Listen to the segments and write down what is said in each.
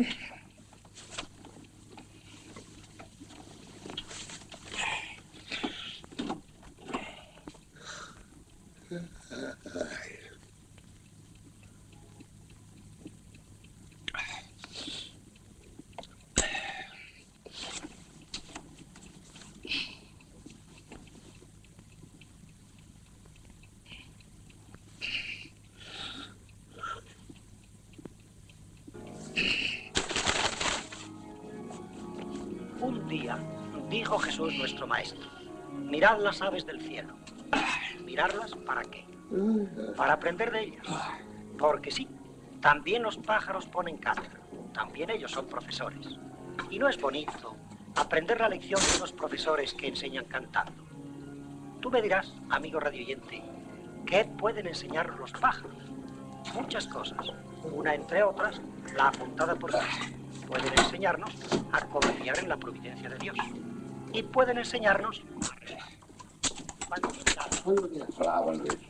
Un día dijo Jesús nuestro maestro: mirad las aves del cielo. ¿Mirarlas para qué? Para aprender de ellas. Porque sí, también los pájaros ponen cátedra. También ellos son profesores. Y no es bonito aprender la lección de unos profesores que enseñan cantando. Tú me dirás, amigo radioyente, ¿qué pueden enseñarnos los pájaros? Muchas cosas. Una entre otras, la apuntada por Cristo. Pueden enseñarnos a confiar en la providencia de Dios. Y pueden enseñarnos a Hola, buenos días.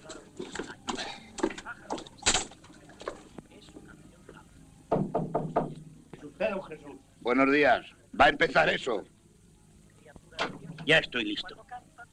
Jesús. Buenos días. ¿Va a empezar eso? Ya estoy listo.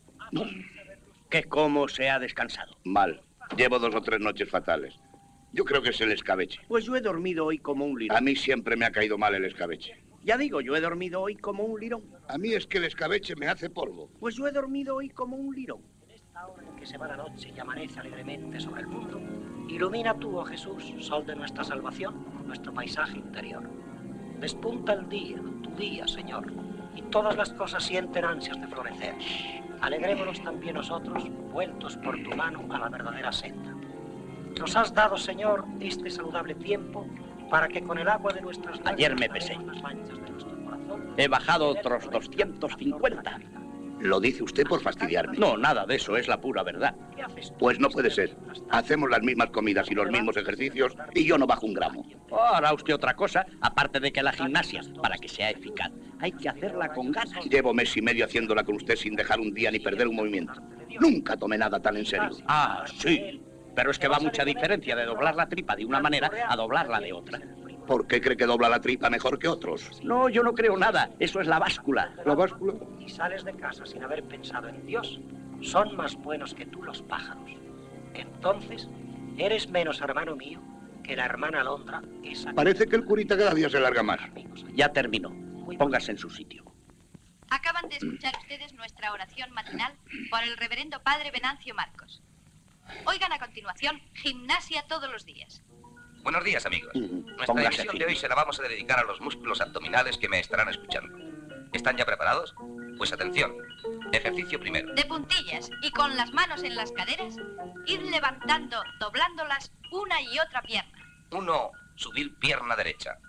¿Qué cómo se ha descansado? Mal. Llevo 2 o 3 noches fatales. Yo creo que es el escabeche. Pues yo he dormido hoy como un lirón. A mí siempre me ha caído mal el escabeche. Ya digo, yo he dormido hoy como un lirón. A mí es que el escabeche me hace polvo. Pues yo he dormido hoy como un lirón. En esta hora en que se va la noche y amanece alegremente sobre el mundo, ilumina tú, oh Jesús, sol de nuestra salvación, nuestro paisaje interior. Despunta el día, tu día, Señor, y todas las cosas sienten ansias de florecer. Alegrémonos también nosotros, vueltos por tu mano a la verdadera senda. Nos has dado, Señor, este saludable tiempo para que con el agua de nuestras Ayer me pesé. las manchas de nuestro corazón. He bajado otros 250. Lo dice usted por fastidiarme. No, nada de eso, es la pura verdad. ¿Qué haces tú? Pues no puede ser. Hacemos las mismas comidas y los mismos ejercicios y yo no bajo un gramo. Oh, hará usted otra cosa, aparte de que la gimnasia, para que sea eficaz, hay que hacerla con ganas. Llevo mes y medio haciéndola con usted sin dejar un día ni perder un movimiento. Nunca tomé nada tan en serio. Ah, sí. Pero es que va mucha diferencia de doblar la tripa de una manera a doblarla de otra. ¿Por qué cree que dobla la tripa mejor que otros? No, yo no creo nada. Eso es la báscula. ¿La báscula? Y sales de casa sin haber pensado en Dios, son más buenos que tú los pájaros. Entonces, eres menos hermano mío que la hermana Alondra, esa... Parece que el curita cada día se larga más. Ya terminó. Póngase en su sitio. Acaban de escuchar ustedes nuestra oración matinal por el reverendo padre Venancio Marcos. Oigan a continuación, gimnasia todos los días. Buenos días, amigos. Nuestra Póngase emisión fin. de hoy se la vamos a dedicar a los músculos abdominales que me estarán escuchando. ¿Están ya preparados? Pues atención. Ejercicio primero. De puntillas y con las manos en las caderas, ir levantando, doblándolas una y otra pierna. 1. Subir pierna derecha.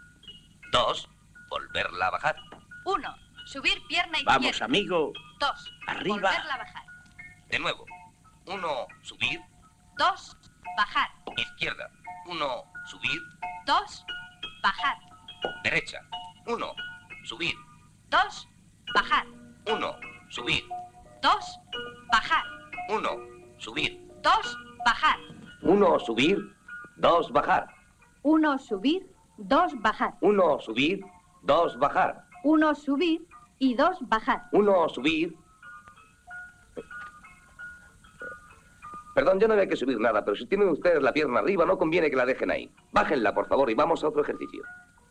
2. Volverla a bajar. 1. Subir pierna izquierda. Vamos, amigo. 2. Arriba. Volverla a bajar. De nuevo. 1. Subir. 2. Bajar. Izquierda. 1. Subir. 2. Bajar. Derecha. 1. Subir. 2. Bajar. 1. Subir. 2. Bajar. 1. Subir. 2. Bajar. 1. Subir. 2. Bajar. 1 subir, 2 bajar. 1. Subir. 2. Bajar. 1 subir y 2 bajar. 1. Subir. Perdón, yo no había que subir nada, pero si tienen ustedes la pierna arriba, no conviene que la dejen ahí. Bájenla, por favor, y vamos a otro ejercicio.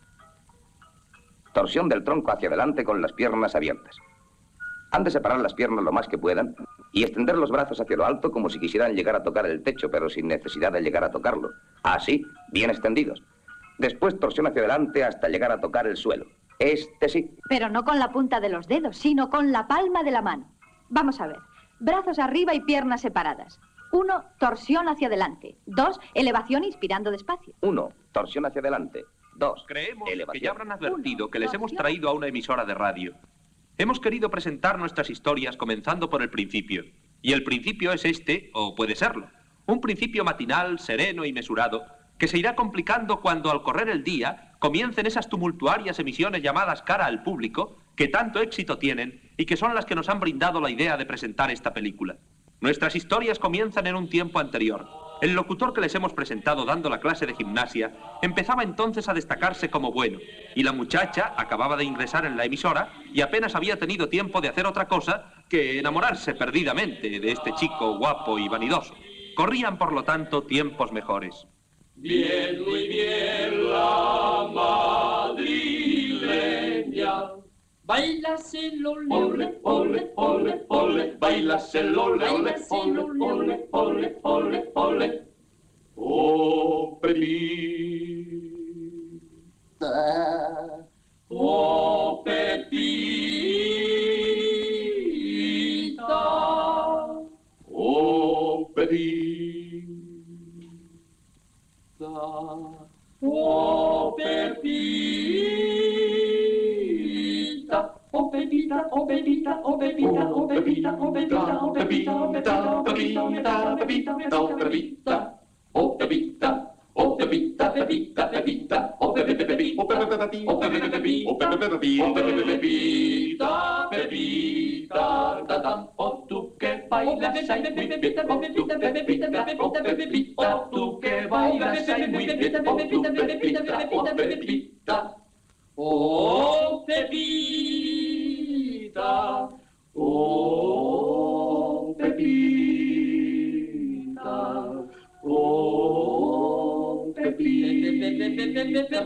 Torsión del tronco hacia adelante con las piernas abiertas. Han de separar las piernas lo más que puedan y extender los brazos hacia lo alto como si quisieran llegar a tocar el techo, pero sin necesidad de llegar a tocarlo. Así, bien extendidos. Después torsión hacia adelante hasta llegar a tocar el suelo. Este sí. Pero no con la punta de los dedos, sino con la palma de la mano. Vamos a ver. Brazos arriba y piernas separadas. 1, torsión hacia adelante. 2, elevación inspirando despacio. 1. Torsión hacia adelante. 2. Creemos elevación. que ya habrán advertido que les hemos traído a una emisora de radio. Hemos querido presentar nuestras historias comenzando por el principio. Y el principio es este, o puede serlo. Un principio matinal, sereno y mesurado, que se irá complicando cuando al correr el día comiencen esas tumultuarias emisiones llamadas cara al público, que tanto éxito tienen y que son las que nos han brindado la idea de presentar esta película. Nuestras historias comienzan en un tiempo anterior, El locutor que les hemos presentado dando la clase de gimnasia empezaba entonces a destacarse como bueno, y la muchacha acababa de ingresar en la emisora y apenas había tenido tiempo de hacer otra cosa que enamorarse perdidamente de este chico guapo y vanidoso. Corrían, por lo tanto, tiempos mejores. Bien, muy bien, la madrileña. Bailas el ole, ole, ole, ole, bailas el ole, ole, ole, ole, ole, ole, ole. Oh, Pepita, oh, Pepita, oh, Pepita, oh, Pepita. Oh Pepita, oh Pepita, oh Pepita, oh Pepita, oh Pepita, oh Pepita, oh Pepita, oh Pepita, oh Pepita, oh Pepita, oh Pepita, Pepita, Pepita, oh Pepita, Pepita, oh Pepita, Pepita, Pepita, Pepita, oh tú que bailas ahí muy bien, oh tú Pepita, oh Pepita, oh tú que bailas ahí muy bien, oh tú Pepita, oh Pepita. Oh, Pepita, oh, Pepita, oh, Pepita,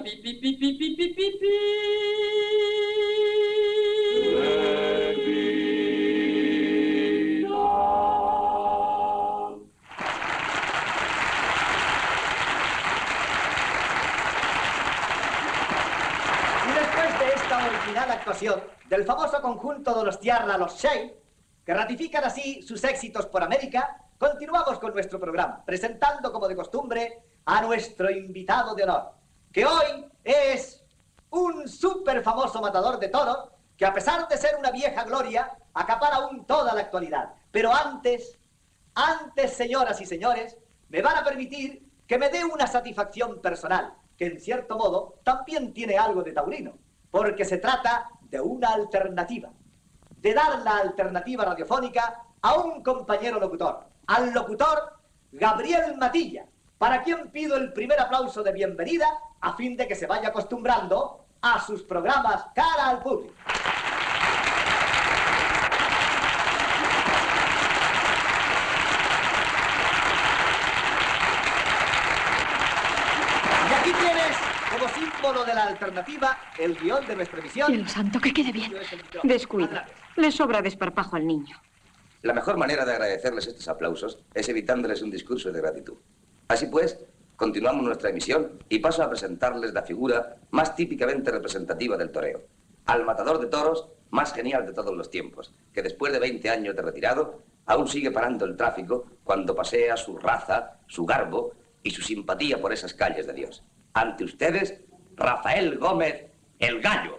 Olvidada actuación del famoso conjunto de los Tierra, los Shea, que ratifican así sus éxitos por América, continuamos con nuestro programa, presentando como de costumbre a nuestro invitado de honor, que hoy es un súper famoso matador de toros, que a pesar de ser una vieja gloria, acapara aún toda la actualidad. Pero antes, señoras y señores, me van a permitir que me dé una satisfacción personal, que en cierto modo también tiene algo de taurino. Porque se trata de una alternativa, de dar la alternativa radiofónica a un compañero locutor, al locutor Gabriel Matilla, para quien pido el primer aplauso de bienvenida a fin de que se vaya acostumbrando a sus programas cara al público. Y aquí tienes, como símbolo de la alternativa, el guión de nuestra emisión. Cielo santo, que quede bien. Descuida. Le sobra desparpajo al niño. La mejor manera de agradecerles estos aplausos es evitándoles un discurso de gratitud. Así pues, continuamos nuestra emisión y paso a presentarles la figura más típicamente representativa del toreo. Al matador de toros más genial de todos los tiempos, que después de 20 años de retirado, aún sigue parando el tráfico cuando pasea su raza, su garbo y su simpatía por esas calles de Dios. Ante ustedes, Rafael Gómez, el Gallo.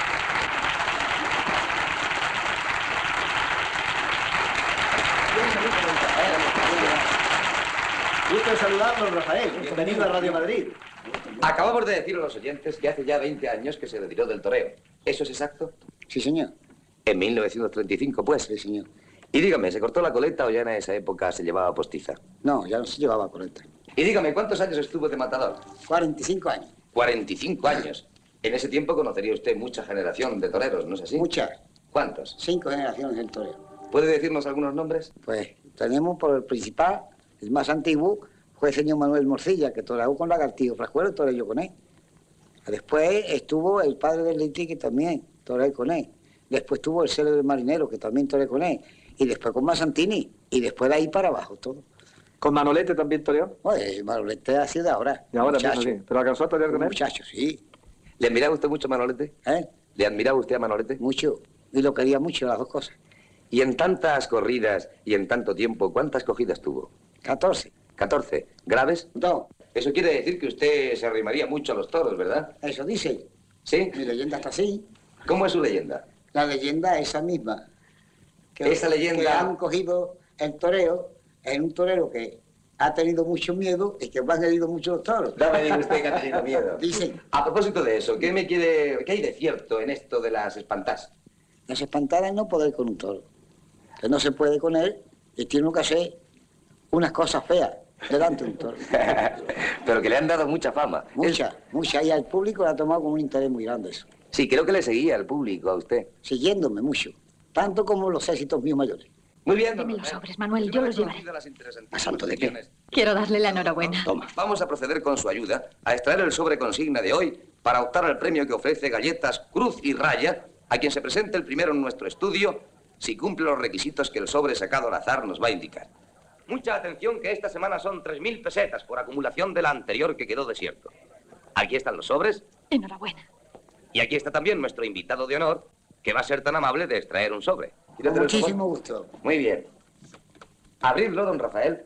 Gusto en saludarnos, Rafael. Bienvenido a Radio Madrid. Acabamos de decir a los oyentes que hace ya 20 años que se retiró del toreo. ¿Eso es exacto? Sí, señor. En 1935, pues. Sí, señor. Y dígame, ¿se cortó la coleta o ya en esa época se llevaba postiza? No, ya no se llevaba coleta. Y dígame, ¿cuántos años estuvo de matador? 45 años. 45 años. En ese tiempo conocería usted mucha generación de toreros, ¿no es así? Muchas. ¿Cuántos? 5 generaciones del toreo. ¿Puede decirnos algunos nombres? Pues tenemos por el principal, el más antiguo, fue el señor Manuel Morcilla, que toreó con Lagartillo Frascuero, toreó yo con él. Después estuvo el padre del Liti, que también toreó con él. Después estuvo el célebre Marinero, que también toreó con él. Y después con Masantini. Y después de ahí para abajo, todo. ¿Con Manolete también toreó? Pues Manolete ha sido de ahora. Y ahora mismo, sí. ¿Pero alcanzó a torear con él? Muchacho, sí. ¿Le admiraba usted mucho a Manolete? ¿Eh? ¿Le admiraba usted a Manolete? Mucho. Y lo quería mucho, las dos cosas. Y en tantas corridas y en tanto tiempo, ¿cuántas cogidas tuvo? 14. 14. ¿Graves? No. Eso quiere decir que usted se arrimaría mucho a los toros, ¿verdad? Eso dice. ¿Sí? Mi leyenda está así. ¿Cómo es su leyenda? La leyenda es esa misma. Esa leyenda... Que han cogido el toreo, es un torero que ha tenido mucho miedo y que han herido mucho los toros. No me diga usted que ha tenido miedo. Dicen. A propósito de eso, ¿qué hay de cierto en esto de las espantadas? Las espantadas no poder con un toro. Que no se puede con él y tiene que hacer unas cosas feas. delante de un toro. Pero que le han dado mucha fama. Mucha, mucha. Y al público le ha tomado como un interés muy grande eso. Sí, creo que le seguía al público, a usted. Siguiéndome mucho. Tanto como los éxitos míos mayores. Muy bien, Deme los sobres, Manuel, yo los llevaré. ¿A santo de qué? Quiero darle la enhorabuena. Toma. Vamos a proceder con su ayuda a extraer el sobre consigna de hoy para optar al premio que ofrece Galletas Cruz y Raya a quien se presente el primero en nuestro estudio si cumple los requisitos que el sobre sacado al azar nos va a indicar. Mucha atención que esta semana son 3.000 pesetas por acumulación de la anterior que quedó desierto. Aquí están los sobres. Enhorabuena. Y aquí está también nuestro invitado de honor que va a ser tan amable de extraer un sobre. Con muchísimo gusto. Muy bien. Abrirlo, don Rafael,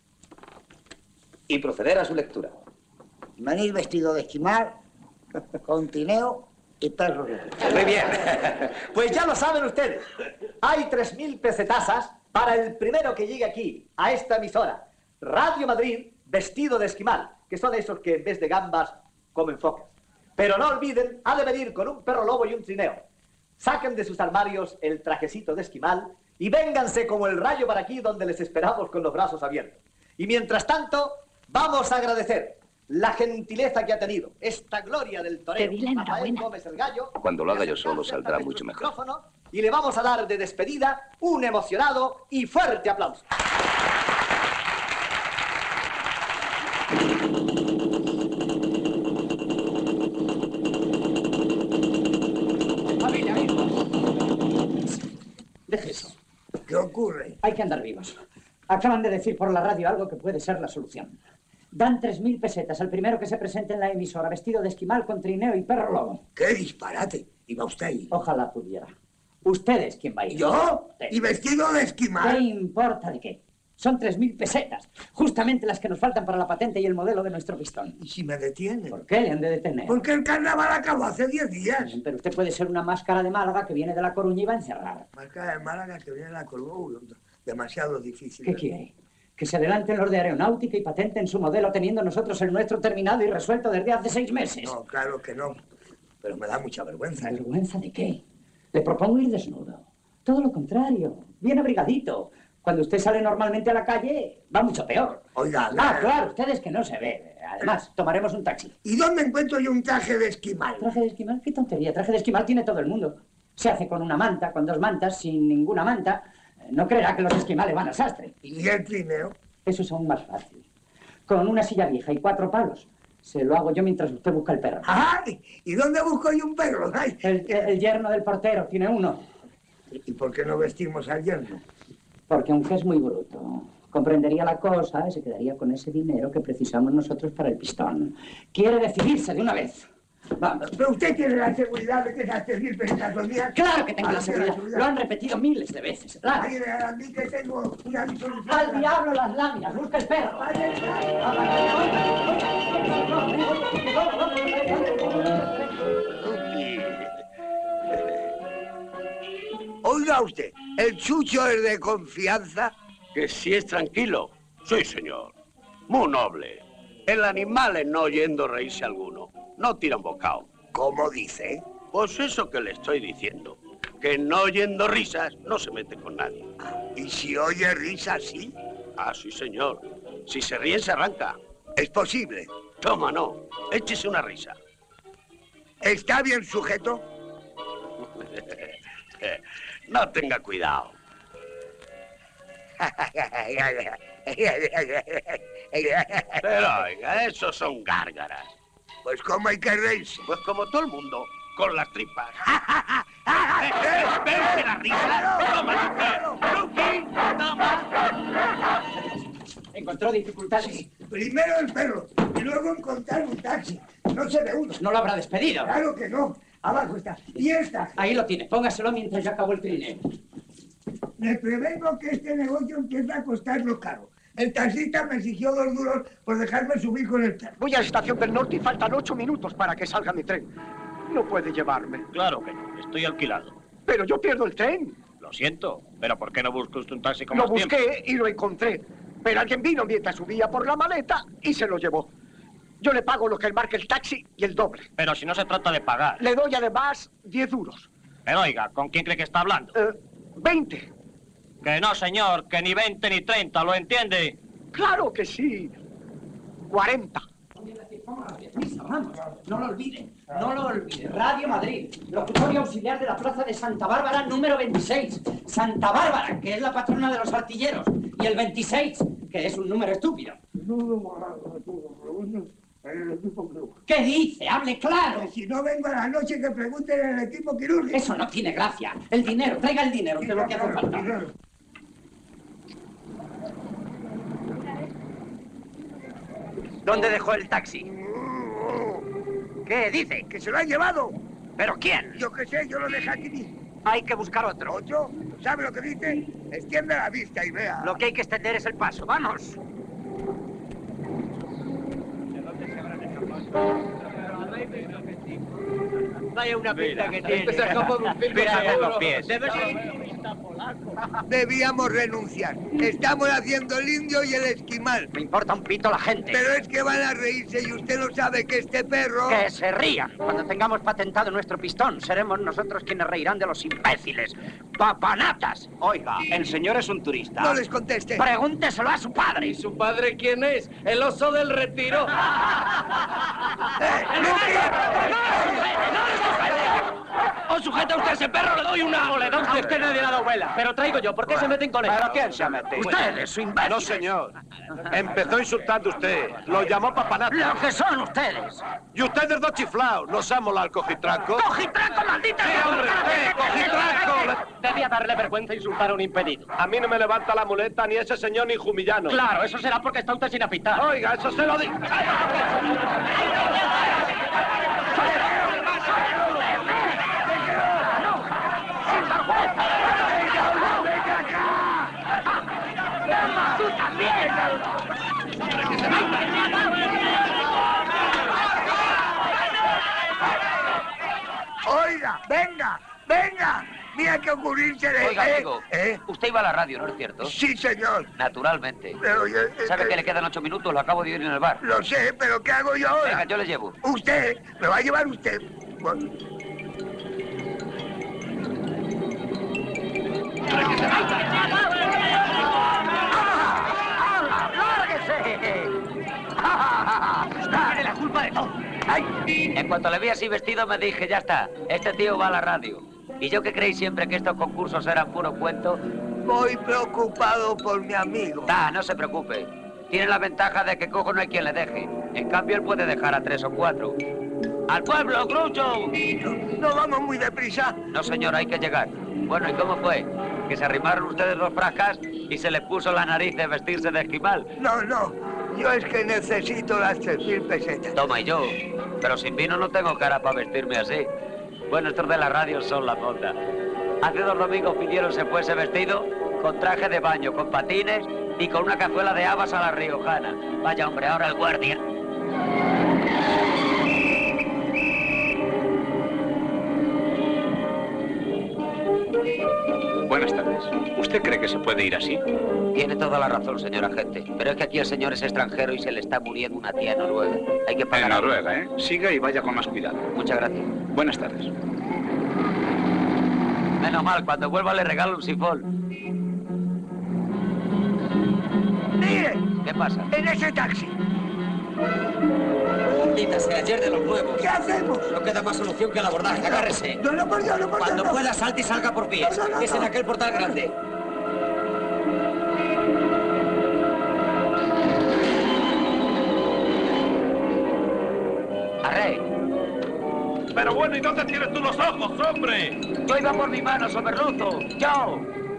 y proceder a su lectura. Venir vestido de esquimal, con trineo y perro. Muy bien. Pues ya lo saben ustedes. Hay 3.000 pesetasas para el primero que llegue aquí, a esta emisora. Radio Madrid, vestido de esquimal, que son esos que en vez de gambas comen focas. Pero no olviden, ha de venir con un perro lobo y un trineo. Saquen de sus armarios el trajecito de esquimal y vénganse como el rayo para aquí donde les esperamos con los brazos abiertos. Y mientras tanto, vamos a agradecer la gentileza que ha tenido esta gloria del torero, Rafael Gómez el Gallo. Cuando lo haga yo solo saldrá mucho mejor. Y le vamos a dar de despedida un emocionado y fuerte aplauso. Deje eso. ¿Qué ocurre? Hay que andar vivos. Acaban de decir por la radio algo que puede ser la solución. Dan 3.000 pesetas al primero que se presente en la emisora, vestido de esquimal con trineo y perro lobo. ¡Qué disparate! ¿Y va usted ahí? Ojalá pudiera. Usted es quien va a ir. ¿Yo? Usted. ¿Y vestido de esquimal? ¿Qué importa de qué? Son 3.000 pesetas, justamente las que nos faltan para la patente y el modelo de nuestro pistón. ¿Y si me detienen? ¿Por qué le han de detener? Porque el carnaval acabó hace 10 días. Pero usted puede ser una máscara de Málaga que viene de La Coruña y va a encerrar. Máscara de Málaga que viene de La Coruña. Demasiado difícil. ¿Qué quiere? Que se adelanten los de aeronáutica y patenten su modelo teniendo nosotros el nuestro terminado y resuelto desde hace 6 meses. No, claro que no. Pero me da mucha vergüenza. ¿Vergüenza de qué? Le propongo ir desnudo. Todo lo contrario. Bien abrigadito. Cuando usted sale normalmente a la calle, va mucho peor. Oiga, claro, ustedes que no se ve. Además, tomaremos un taxi. ¿Y dónde encuentro yo un traje de esquimal? ¿Traje de esquimal? ¿Qué tontería? Traje de esquimal tiene todo el mundo. Se hace con una manta, con 2 mantas, sin ninguna manta. No creerá que los esquimales van al sastre. ¿Y el trineo? Eso es aún más fácil. Con una silla vieja y 4 palos. Se lo hago yo mientras usted busca el perro. ¡Ay! ¿Y dónde busco yo un perro? Ay. El yerno del portero tiene uno. ¿Y por qué no vestimos al yerno? Porque aunque es muy bruto, comprendería la cosa y se quedaría con ese dinero que precisamos nosotros para el pistón. Quiere decidirse de una vez. Vamos. ¿Pero usted tiene la seguridad de que esas 3.000 pesetas al día? ¡Claro que tengo la seguridad! Lo han repetido miles de veces. Claro. Ay, a mí que tengo una solución. ¡Al diablo las láminas! ¡Busca el perro! Oiga usted, ¿el Chucho es de confianza? Que si es tranquilo. Sí, señor. Muy noble. El animal es no oyendo reírse alguno. No tira un bocado. ¿Cómo dice? Pues eso que le estoy diciendo. Que no oyendo risas no se mete con nadie. ¿Y si oye risas, sí? Ah, sí, señor. Si se ríe, se arranca. ¿Es posible? Toma, no. Échese una risa. ¿Está bien sujeto? No tenga cuidado. Pero oiga, esos son gárgaras. Pues ¿cómo hay que reírse? Pues como todo el mundo, con las tripas. ¿Ves la risa? Toma, Luqui, toma. ¿Encontró dificultades? Sí. Primero el perro y luego encontrar un taxi. No se ve uno. ¿No lo habrá despedido? Claro que no. Abajo está. Y esta. Ahí lo tiene. Póngaselo mientras yo acabo el trineo. Me prevengo que este negocio empieza a costarnos caro. El taxista me exigió 2 duros por dejarme subir con el perro. Voy a la estación del norte y faltan 8 minutos para que salga mi tren. No puede llevarme. Claro que no, estoy alquilado. Pero yo pierdo el tren. Lo siento, pero ¿por qué no busca usted un taxi con más Lo busqué tiempo? y lo encontré. Pero alguien vino mientras subía por la maleta y se lo llevó. Yo le pago lo que él marque el taxi y el doble. Pero si no se trata de pagar. Le doy además 10 duros. Pero oiga, ¿con quién cree que está hablando? 20. Que no, señor, que ni 20 ni 30, ¿lo entiende? claro que sí. 40. Vamos, no lo olviden, no lo olviden. Radio Madrid, locutorio auxiliar de la plaza de Santa Bárbara, número 26. Santa Bárbara, que es la patrona de los artilleros. Y el 26, que es un número estúpido. ¿Qué dice? ¡Hable claro! Que si no vengo a la noche, que pregunten al equipo quirúrgico. Eso no tiene gracia. El dinero, traiga el dinero, que es lo que hace falta. ¿Dónde dejó el taxi? ¿Qué dice? Que se lo han llevado. ¿Pero quién? Yo qué sé, yo lo dejé aquí mismo. Hay que buscar otro. ¿Otro? ¿Sabe lo que dice? Extienda la vista y vea. Lo que hay que extender es el paso. ¡Vamos! Vaya una pinta que tiene. Písame los pies. Debíamos renunciar. Estamos haciendo el indio y el esquimal. Me importa un pito la gente. Pero es que van a reírse y usted no sabe que este perro... Que se rían. Cuando tengamos patentado nuestro pistón, seremos nosotros quienes reirán de los imbéciles. ¡Papanatas! Oiga, el señor es un turista. No les conteste. Pregúnteselo a su padre. ¿Y su padre quién es? ¿El oso del retiro? ¡O sujeta usted a ese perro, le doy una! O le da usted. A usted nadie le ha dado vuela. Pero traigo yo. ¿Por qué se meten con él? ¿Pero quién se mete? Usted es su imbécil. No, señor. Empezó insultando usted. Lo llamó papanata. ¡Lo que son ustedes! Y ustedes dos chiflaos. ¿Nos ha molado el cojitranco? ¡Cojitranco, maldita! ¡Sí, hombre! ¡Cojitranco! Debía darle vergüenza insultar a un impedido. A mí no me levanta la muleta ni ese señor ni Jumillano. Claro, eso será porque está usted sin afitar. Oiga, eso se lo digo. ¡Tú también! Oiga, venga, venga. Mira que ocurrirse de... Oiga, amigo, usted iba a la radio, ¿no es cierto? Sí, señor. Naturalmente. Pero, ¿Sabe que le quedan 8 minutos? Lo acabo de oír en el bar. Lo sé, pero ¿qué hago yo ahora? Venga, yo le llevo. Usted, me va a llevar usted. Bueno. Tiene la culpa de todo. Ay. En cuanto le vi así vestido me dije, ya está, este tío va a la radio. ¿Y yo que creí siempre que estos concursos eran puro cuento? Voy preocupado por mi amigo. No se preocupe. Tiene la ventaja de que cojo no hay quien le deje. En cambio, él puede dejar a 3 o 4. ¡Al pueblo, Groucho! No vamos muy deprisa. No, señor, hay que llegar. Bueno, ¿y cómo fue? ¿Que se arrimaron ustedes 2 frascas y se les puso la nariz de vestirse de esquimal? No, no. Yo es que necesito las 3.000 pesetas. Toma, y yo. Pero sin vino no tengo cara para vestirme así. Bueno, estos de la radio son la monda. Hace 2 domingos pidieron se fuese vestido con traje de baño, con patines y con una cazuela de habas a la riojana. Vaya, hombre, ahora el guardia. Buenas tardes. ¿Usted cree que se puede ir así? Tiene toda la razón, señor agente. Pero es que aquí el señor es extranjero y se le está muriendo una tía en Noruega. Hay que pagar. En Noruega, ¿eh? Siga y vaya con más cuidado. Muchas gracias. Buenas tardes. Menos mal, cuando vuelva le regalo un sifón. ¡Mire! ¿Qué pasa? En ese taxi. Maldita sea, ayer de los nuevos. ¿Qué hacemos? No queda más solución que el abordaje. Agárrese. No, no, por Dios, no, por Dios. Cuando pueda, salte y salga por pies. No, no, Es en aquel portal grande. ¡Arre! Pero bueno, ¿y dónde tienes tú los ojos, hombre? Yo iba por mi mano, soberruzo. ¡Yo!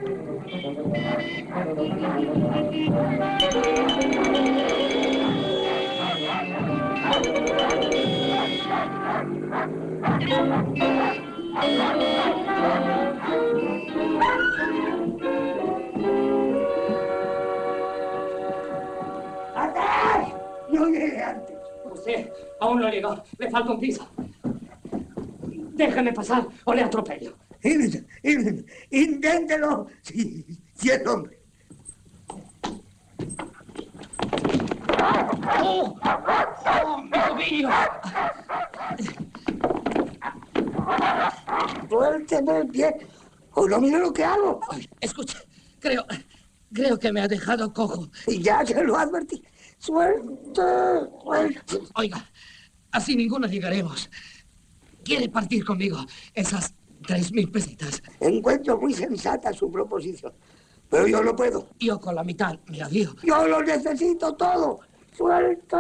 ¡Atrás! No llegué antes. Usted aún no ha llegado. Le falta un piso. Déjeme pasar o le atropello. Inténtelo. Sí, es hombre. ¡Oh! ¡Oh, hijo mío! Suélteme el pie. O no mire lo que hago. Escuche, creo Creo que me ha dejado cojo. Y ya se lo advertí. Suerte. Oiga, así ninguno llegaremos. ¿Quiere partir conmigo esas 3.000 pesetas? Encuentro muy sensata su proposición, pero yo no puedo. Yo con la mitad me avío. Yo lo necesito todo. Suerte.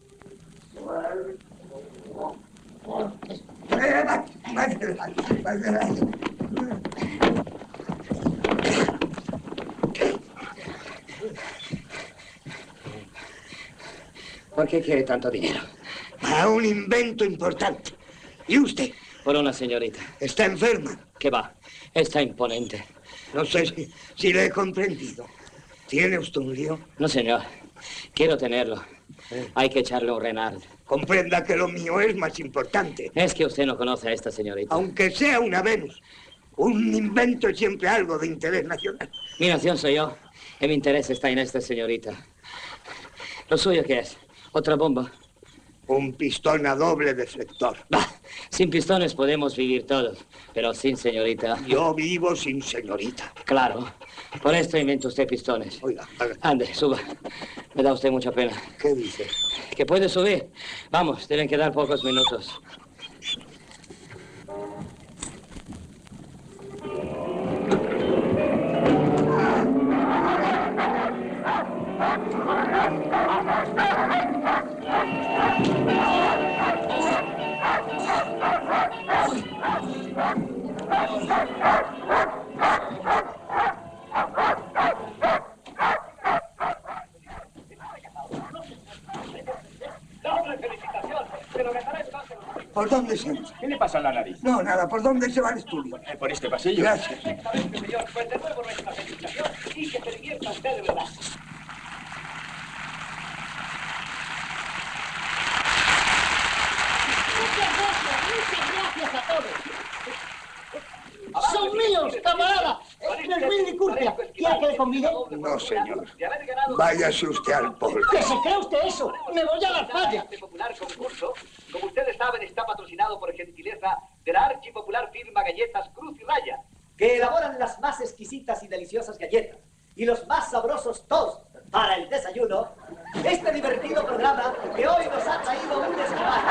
¿Por qué quiere tanto dinero? Para un invento importante. ¿Y usted? Por una señorita. Está enferma. ¿Qué va? Está imponente. No sé si le he comprendido. ¿Tiene usted un lío? No, señor. Quiero tenerlo. Hay que echarle un renard. Comprenda que lo mío es más importante. Es que usted no conoce a esta señorita. Aunque sea una Venus, un invento es siempre algo de interés nacional. Mi nación soy yo. Y mi interés está en esta señorita. ¿Lo suyo qué es? ¿Otra bomba? Un pistón a doble deflector. Bah, sin pistones podemos vivir todos, pero sin señorita... Yo vivo sin señorita. Claro. Por esto inventa usted pistones. Oiga, ande, suba. Me da usted mucha pena. ¿Qué dice? Que puede subir. Vamos, deben quedar pocos minutos. ¿Por dónde se entra? ¿Qué le pasa a la nariz? No, nada. ¿Por dónde se va el estudio? Por este pasillo. Gracias. Exactamente, señor. Pues de nuevo nuestra felicitación y que se divierta usted de verdad. Muchas gracias a todos. Son míos, camarada. 3.000 licurrias. ¿Quiere que le convide? No, señor. Váyase usted al polvo. ¿Qué se cree usted eso? Me voy a la falla. Este popular concurso, como ustedes saben, está patrocinado por gentileza de la archipopular firma Galletas Cruz y Raya, Que elaboran las más exquisitas y deliciosas galletas y los más sabrosos toast para el desayuno. Este divertido programa que hoy nos ha traído un esquimal.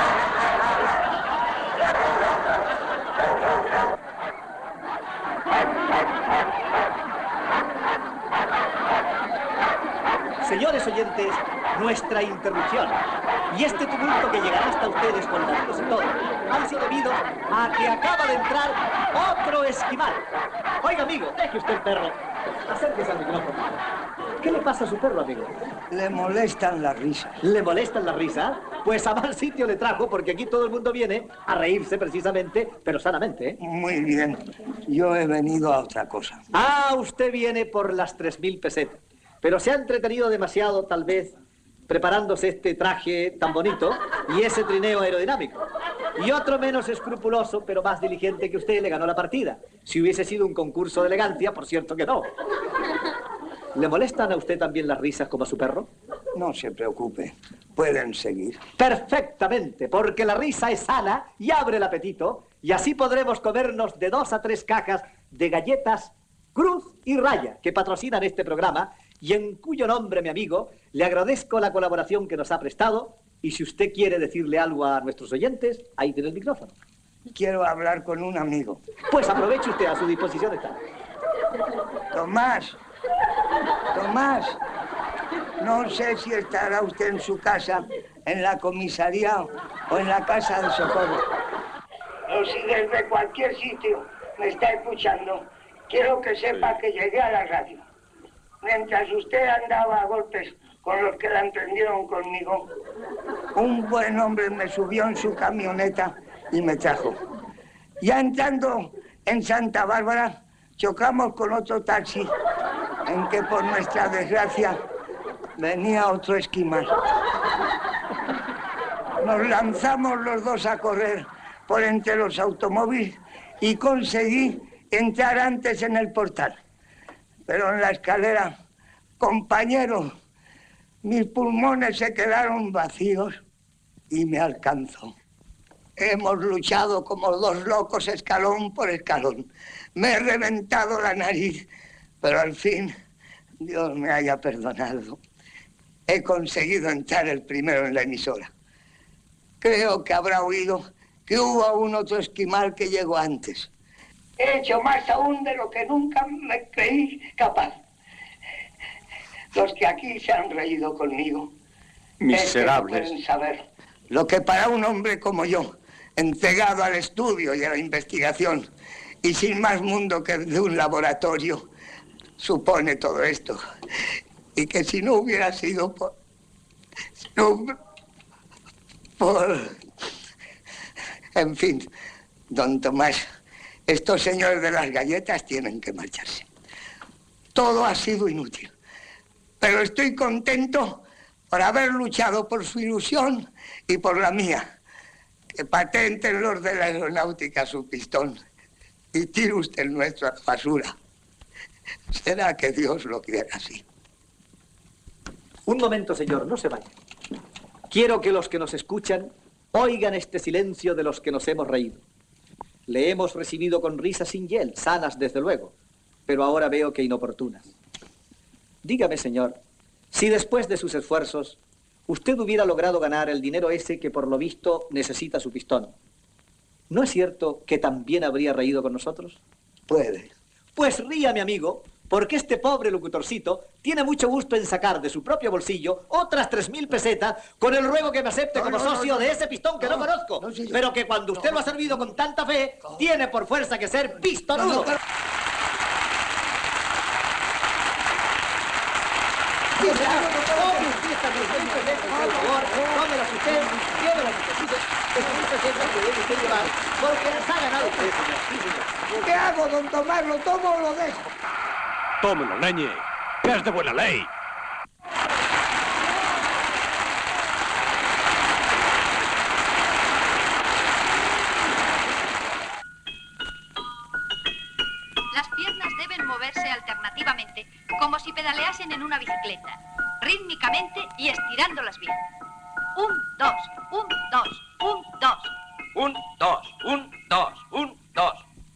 Señores oyentes, nuestra interrupción y este tumulto que llegará hasta ustedes con latidos y todo han sido debido a que acaba de entrar otro esquimal. Oiga, amigo, deje usted el perro. Acérquese al micrófono. ¿Qué le pasa a su perro, amigo? Le molestan las risas. ¿Le molestan las risas? Pues a mal sitio le trajo, porque aquí todo el mundo viene a reírse precisamente, pero sanamente, ¿eh? Muy bien. Yo he venido a otra cosa. Ah, usted viene por las 3.000 pesetas. Pero se ha entretenido demasiado, tal vez, preparándose este traje tan bonito y ese trineo aerodinámico. Y otro menos escrupuloso, pero más diligente que usted, le ganó la partida. Si hubiese sido un concurso de elegancia, por cierto que no. ¿Le molestan a usted también las risas como a su perro? No se preocupe. Pueden seguir. Perfectamente, porque la risa es sana y abre el apetito, y así podremos comernos de 2 a 3 cajas de galletas Cruz y Raya, que patrocinan este programa, y en cuyo nombre, mi amigo, le agradezco la colaboración que nos ha prestado, y si usted quiere decirle algo a nuestros oyentes, ahí tiene el micrófono. Quiero hablar con un amigo. Pues aproveche usted, a su disposición está. Tomás, Tomás, no sé si estará usted en su casa, en la comisaría o en la casa de socorro. O si desde cualquier sitio me está escuchando, quiero que sepa que llegué a la radio. Mientras usted andaba a golpes con los que la emprendieron conmigo, un buen hombre me subió en su camioneta y me trajo. Ya entrando en Santa Bárbara, chocamos con otro taxi en que, por nuestra desgracia, venía otro esquimal. Nos lanzamos los dos a correr por entre los automóviles y conseguí entrar antes en el portal. Pero en la escalera, compañero, mis pulmones se quedaron vacíos y me alcanzó. Hemos luchado como dos locos escalón por escalón. Me he reventado la nariz, pero al fin Dios me haya perdonado. He conseguido entrar el primero en la emisora. Creo que habrá oído que hubo un otro esquimal que llegó antes. He hecho más aún de lo que nunca me creí capaz. Los que aquí se han reído conmigo. Miserables. Es que no pueden saber lo que para un hombre como yo, entregado al estudio y a la investigación, y sin más mundo que de un laboratorio, supone todo esto. Y que si no hubiera sido En fin, don Tomás, estos señores de las galletas tienen que marcharse. Todo ha sido inútil. Pero estoy contento por haber luchado por su ilusión y por la mía. Que patenten los de la aeronáutica su pistón y tire usted el nuestro a la basura. Será que Dios lo quiera así. Un momento, señor, no se vaya. Quiero que los que nos escuchan oigan este silencio de los que nos hemos reído. Le hemos recibido con risas sin hiel, sanas desde luego, pero ahora veo que inoportunas. Dígame, señor, si después de sus esfuerzos usted hubiera logrado ganar el dinero ese que por lo visto necesita su pistón, ¿no es cierto que también habría reído con nosotros? Puede. Pues ría, mi amigo, porque este pobre locutorcito tiene mucho gusto en sacar de su propio bolsillo otras 3.000 pesetas con el ruego que me acepte como socio de ese pistón que no conozco, pero que cuando usted lo ha servido con tanta fe, tiene por fuerza que ser pistonudo. ¿Qué hago, don Tomás? ¿Lo tomo o lo dejo? Tómelo, leñe, que es de buena ley. Las piernas deben moverse alternativamente, como si pedaleasen en una bicicleta, rítmicamente y estirándolas bien. 1, 2, 1, 2, 1, 2. 1, 2, 1, 2, 1, 2.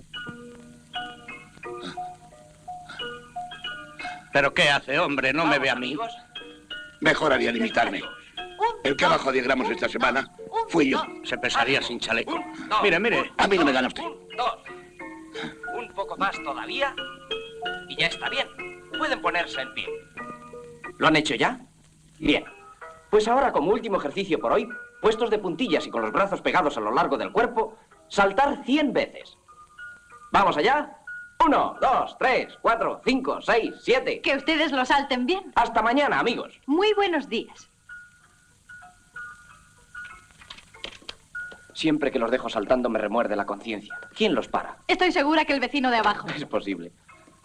¿Pero qué hace, hombre? ¿No me ve a mí? Mejor haría limitarme. El que bajó 10 gramos esta semana fui yo. Se pesaría sin chaleco. Mire, mire. A mí no me gana usted. 2. Un poco más todavía y ya está bien. Pueden ponerse en pie. ¿Lo han hecho ya? Bien. Pues ahora, como último ejercicio por hoy, puestos de puntillas y con los brazos pegados a lo largo del cuerpo, saltar 100 veces. ¿Vamos allá? 1, 2, 3, 4, 5, 6, 7. Que ustedes lo salten bien. Hasta mañana, amigos. Muy buenos días. Siempre que los dejo saltando me remuerde la conciencia. ¿Quién los para? Estoy segura que el vecino de abajo. Es posible.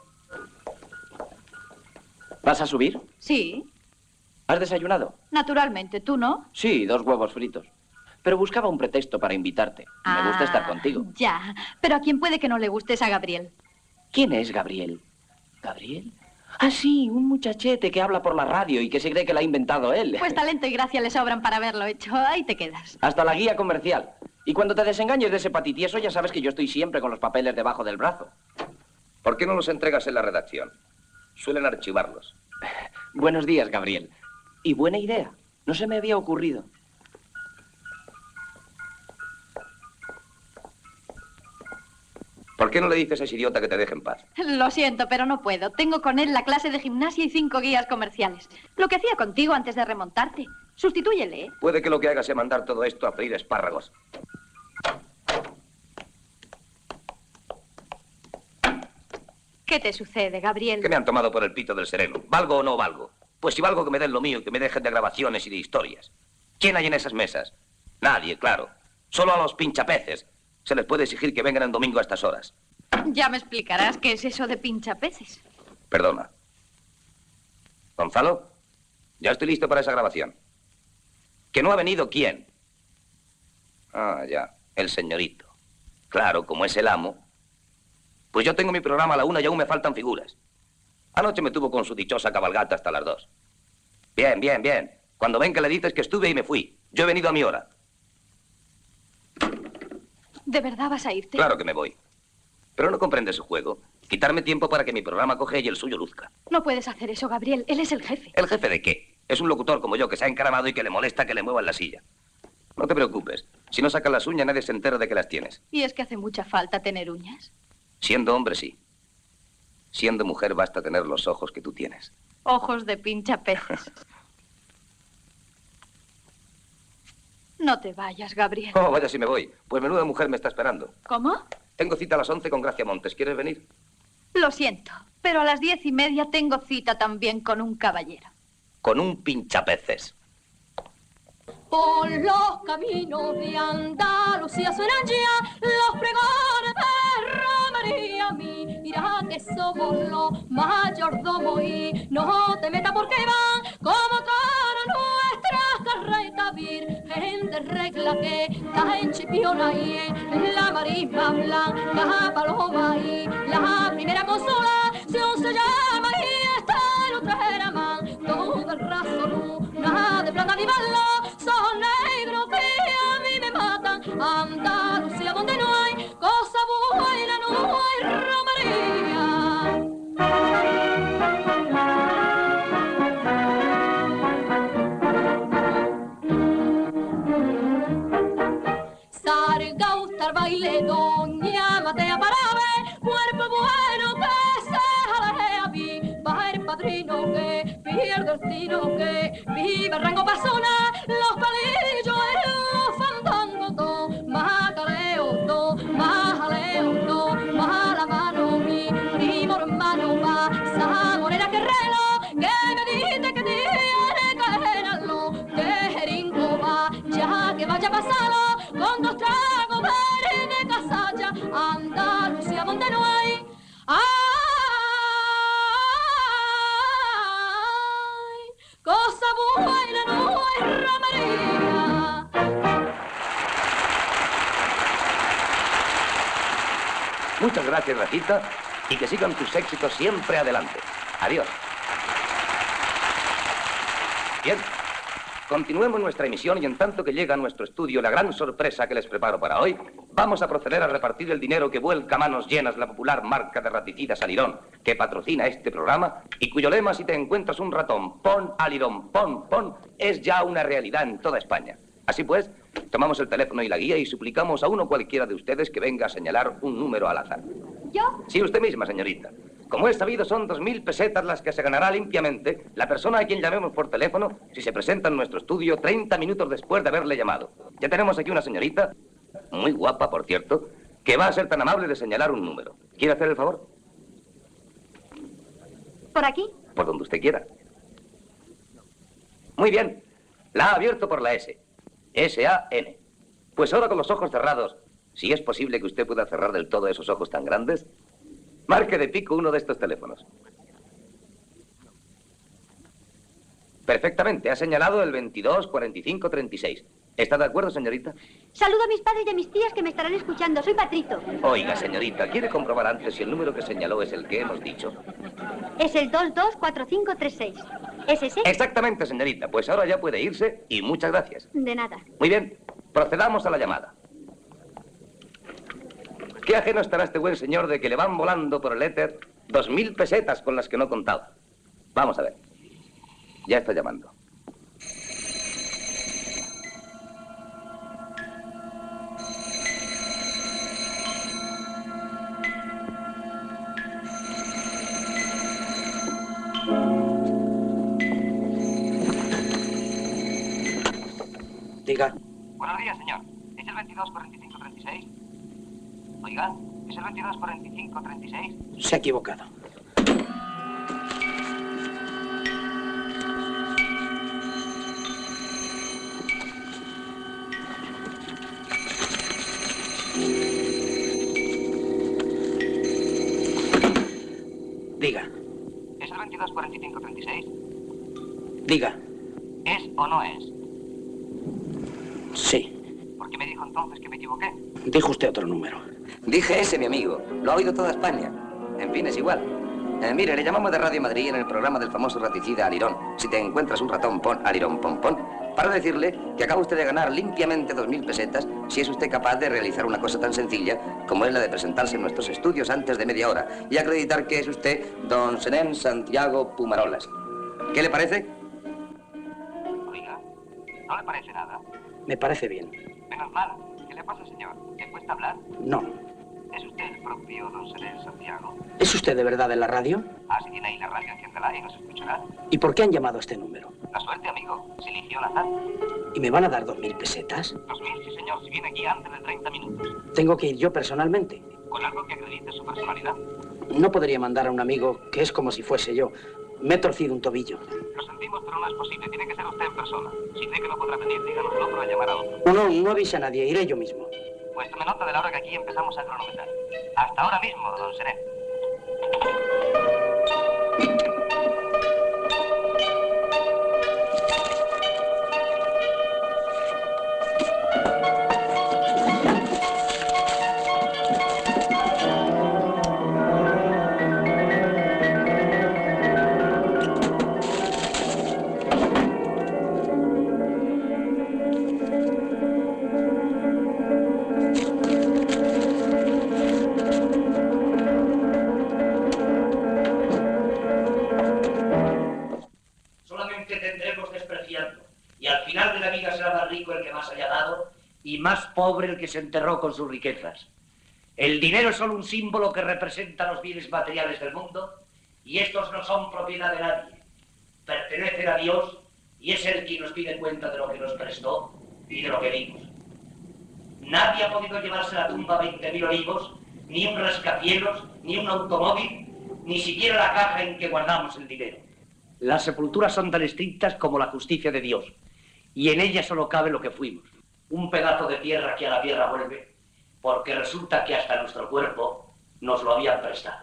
¿Vas a subir? Sí, ¿Has desayunado? naturalmente. ¿Tú no? Sí, 2 huevos fritos. Pero buscaba un pretexto para invitarte. Me gusta estar contigo. Ya, pero a quién puede que no le guste es a Gabriel. ¿Quién es Gabriel? ¿Gabriel? Ah, sí, un muchachete que habla por la radio y que se cree que la ha inventado él. Pues talento y gracia le sobran para haberlo hecho. Ahí te quedas. Hasta la guía comercial. Y cuando te desengañes de ese patitieso, ya sabes que yo estoy siempre con los papeles debajo del brazo. ¿Por qué no los entregas en la redacción? Suelen archivarlos. Buenos días, Gabriel. Y buena idea. No se me había ocurrido. ¿Por qué no le dices a ese idiota que te deje en paz? Lo siento, pero no puedo. Tengo con él la clase de gimnasia y 5 guías comerciales. Lo que hacía contigo antes de remontarte. Sustitúyele, ¿eh? Puede que lo que haga sea mandar todo esto a freír espárragos. ¿Qué te sucede, Gabriel? ¿Qué me han tomado por el pito del sereno? ¿Valgo o no valgo? Pues si valgo, que me den lo mío y que me dejen de grabaciones y de historias. ¿Quién hay en esas mesas? Nadie, claro. Solo a los pinchapeces se les puede exigir que vengan el domingo a estas horas. Ya me explicarás qué es eso de pinchapeces. Perdona. Gonzalo, ya estoy listo para esa grabación. ¿Que no ha venido quién? Ah, ya, el señorito. Claro, como es el amo. Pues yo tengo mi programa a la 1 y aún me faltan figuras. Anoche me tuvo con su dichosa cabalgata hasta las 2. Bien, bien, bien. Cuando ven que le dices que estuve y me fui. Yo he venido a mi hora. ¿De verdad vas a irte? Claro que me voy. Pero no comprende su juego. Quitarme tiempo para que mi programa coge y el suyo luzca. No puedes hacer eso, Gabriel. Él es el jefe. ¿El jefe de qué? Es un locutor como yo que se ha encaramado y que le molesta que le muevan la silla. No te preocupes. Si no sacas las uñas, nadie se entera de que las tienes. ¿Y es que hace mucha falta tener uñas? Siendo hombre, sí. Siendo mujer, basta tener los ojos que tú tienes. Ojos de pinchapeces. No te vayas, Gabriel. Oh, vaya si me voy. Pues menuda mujer me está esperando. ¿Cómo? Tengo cita a las 11 con Gracia Montes. ¿Quieres venir? Lo siento, pero a las 10:30 tengo cita también con un caballero. Con un pinchapeces. Por los caminos de Andalucía suenan ya los pregones de romería. Mira que somos los mayordomos y no te metas porque van como todas nuestras carretas. Virgen de regla que está en Chipiona y en la marisma blanca paloma y la primera consolación se llama y está en otra era man. Todo de razón, nada de plata ni valor. Son negros que a mí me matan. Andalucía donde no hay cosa buena, no hay romería. Salga usted al baile, doña Matea para ver cuerpo bueno que se jaleje a mí. Va el padrino que pierde el tino, que vive el rango para sonar los palillos en los fandangos. Do, más caleo, do, más jaleo, do, más la mano, mi primo hermano va, esa morena que reloj, que me dice que tiene que generarlo, que jeringo va, ya que vaya a pasarlo, con 2 tragos de casalla, Andalucía donde no hay, cosa buena, no hay romería. Muchas gracias, Rafita, y que sigan tus éxitos siempre adelante. Adiós. Bien, continuemos nuestra emisión y en tanto que llega a nuestro estudio la gran sorpresa que les preparo para hoy, vamos a proceder a repartir el dinero que vuelca a manos llenas la popular marca de raticidas Alirón, que patrocina este programa y cuyo lema, si te encuentras un ratón, pon Alirón, pon, es ya una realidad en toda España. Así pues, tomamos el teléfono y la guía y suplicamos a uno cualquiera de ustedes que venga a señalar un número al azar. ¿Yo? Sí, usted misma, señorita. Como es sabido, son 2.000 pesetas las que se ganará limpiamente la persona a quien llamemos por teléfono si se presenta en nuestro estudio 30 minutos después de haberle llamado. Ya tenemos aquí una señorita, muy guapa, por cierto, que va a ser tan amable de señalar un número. ¿Quiere hacer el favor? ¿Por aquí? Por donde usted quiera. Muy bien. La ha abierto por la S. S-A-N. Pues ahora con los ojos cerrados, si es posible que usted pueda cerrar del todo esos ojos tan grandes, marque de pico uno de estos teléfonos. Perfectamente, ha señalado el 22 45 36. ¿Está de acuerdo, señorita? Saludo a mis padres y a mis tías que me estarán escuchando. Soy Patrito. Oiga, señorita, ¿quiere comprobar antes si el número que señaló es el que hemos dicho? Es el 224536. ¿Es ese? Exactamente, señorita. Pues ahora ya puede irse y muchas gracias. De nada. Muy bien, procedamos a la llamada. Qué ajeno estará este buen señor de que le van volando por el éter 2.000 pesetas con las que no contaba. Vamos a ver. Ya está llamando. Diga. Buenos días, señor. ¿Es el 224536? Oiga, ¿es el 224536? Se ha equivocado. Diga. ¿Es el 224536? Diga. ¿Es o no es? Sí. ¿Por qué me dijo entonces que me equivoqué? Dijo usted otro número. Dije ese, mi amigo. Lo ha oído toda España. En fin, es igual. Mire, le llamamos de Radio Madrid en el programa del famoso raticida Alirón. Si te encuentras un ratón, pon Alirón, pon. Para decirle que acaba usted de ganar limpiamente 2.000 pesetas si es usted capaz de realizar una cosa tan sencilla como es la de presentarse en nuestros estudios antes de media hora y acreditar que es usted don Senén Santiago Pumarolas. ¿Qué le parece? Oiga, ¿no le parece nada? Me parece bien. Menos mal. ¿Qué le pasa, señor? ¿Le cuesta hablar? No. ¿Es usted el propio don Senén Santiago? ¿Es usted de verdad de la radio? Ah, si tiene ahí la radio, enciéndala y nos escuchará. ¿Y por qué han llamado a este número? La suerte, amigo. Se eligió al azar. ¿Y me van a dar 2.000 pesetas? 2.000, sí, señor. Si viene aquí antes de 30 minutos. ¿Tengo que ir yo personalmente? Con algo que acredite su personalidad. No podría mandar a un amigo que es como si fuese yo. Me he torcido un tobillo. Lo sentimos, pero no es posible. Tiene que ser usted en persona. Si cree que no podrá venir, díganoslo para llamar a otro. No avise a nadie. Iré yo mismo. Pues tome nota de la hora que aquí empezamos a cronometrar. Hasta ahora mismo, don Senén. Y más pobre el que se enterró con sus riquezas. El dinero es solo un símbolo que representa los bienes materiales del mundo y estos no son propiedad de nadie. Pertenecen a Dios y es Él quien nos pide cuenta de lo que nos prestó y de lo que dimos. Nadie ha podido llevarse a la tumba 20.000 olivos, ni un rascacielos, ni un automóvil, ni siquiera la caja en que guardamos el dinero. Las sepulturas son tan estrictas como la justicia de Dios y en ellas solo cabe lo que fuimos. Un pedazo de tierra que a la tierra vuelve, porque resulta que hasta nuestro cuerpo nos lo habían prestado.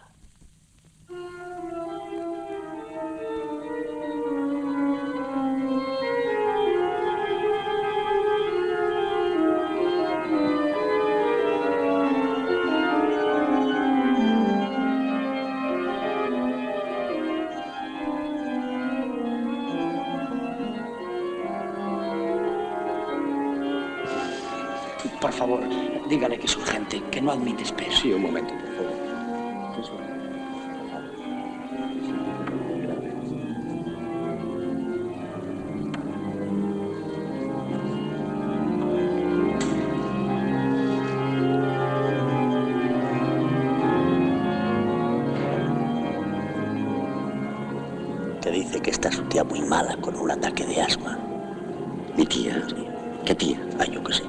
Por favor, dígale que es urgente, que no admite espera. Sí, un momento, por favor. Te dice que está su tía muy mala con un ataque de asma. ¿Mi tía? ¿Qué tía? Ah, yo qué sé.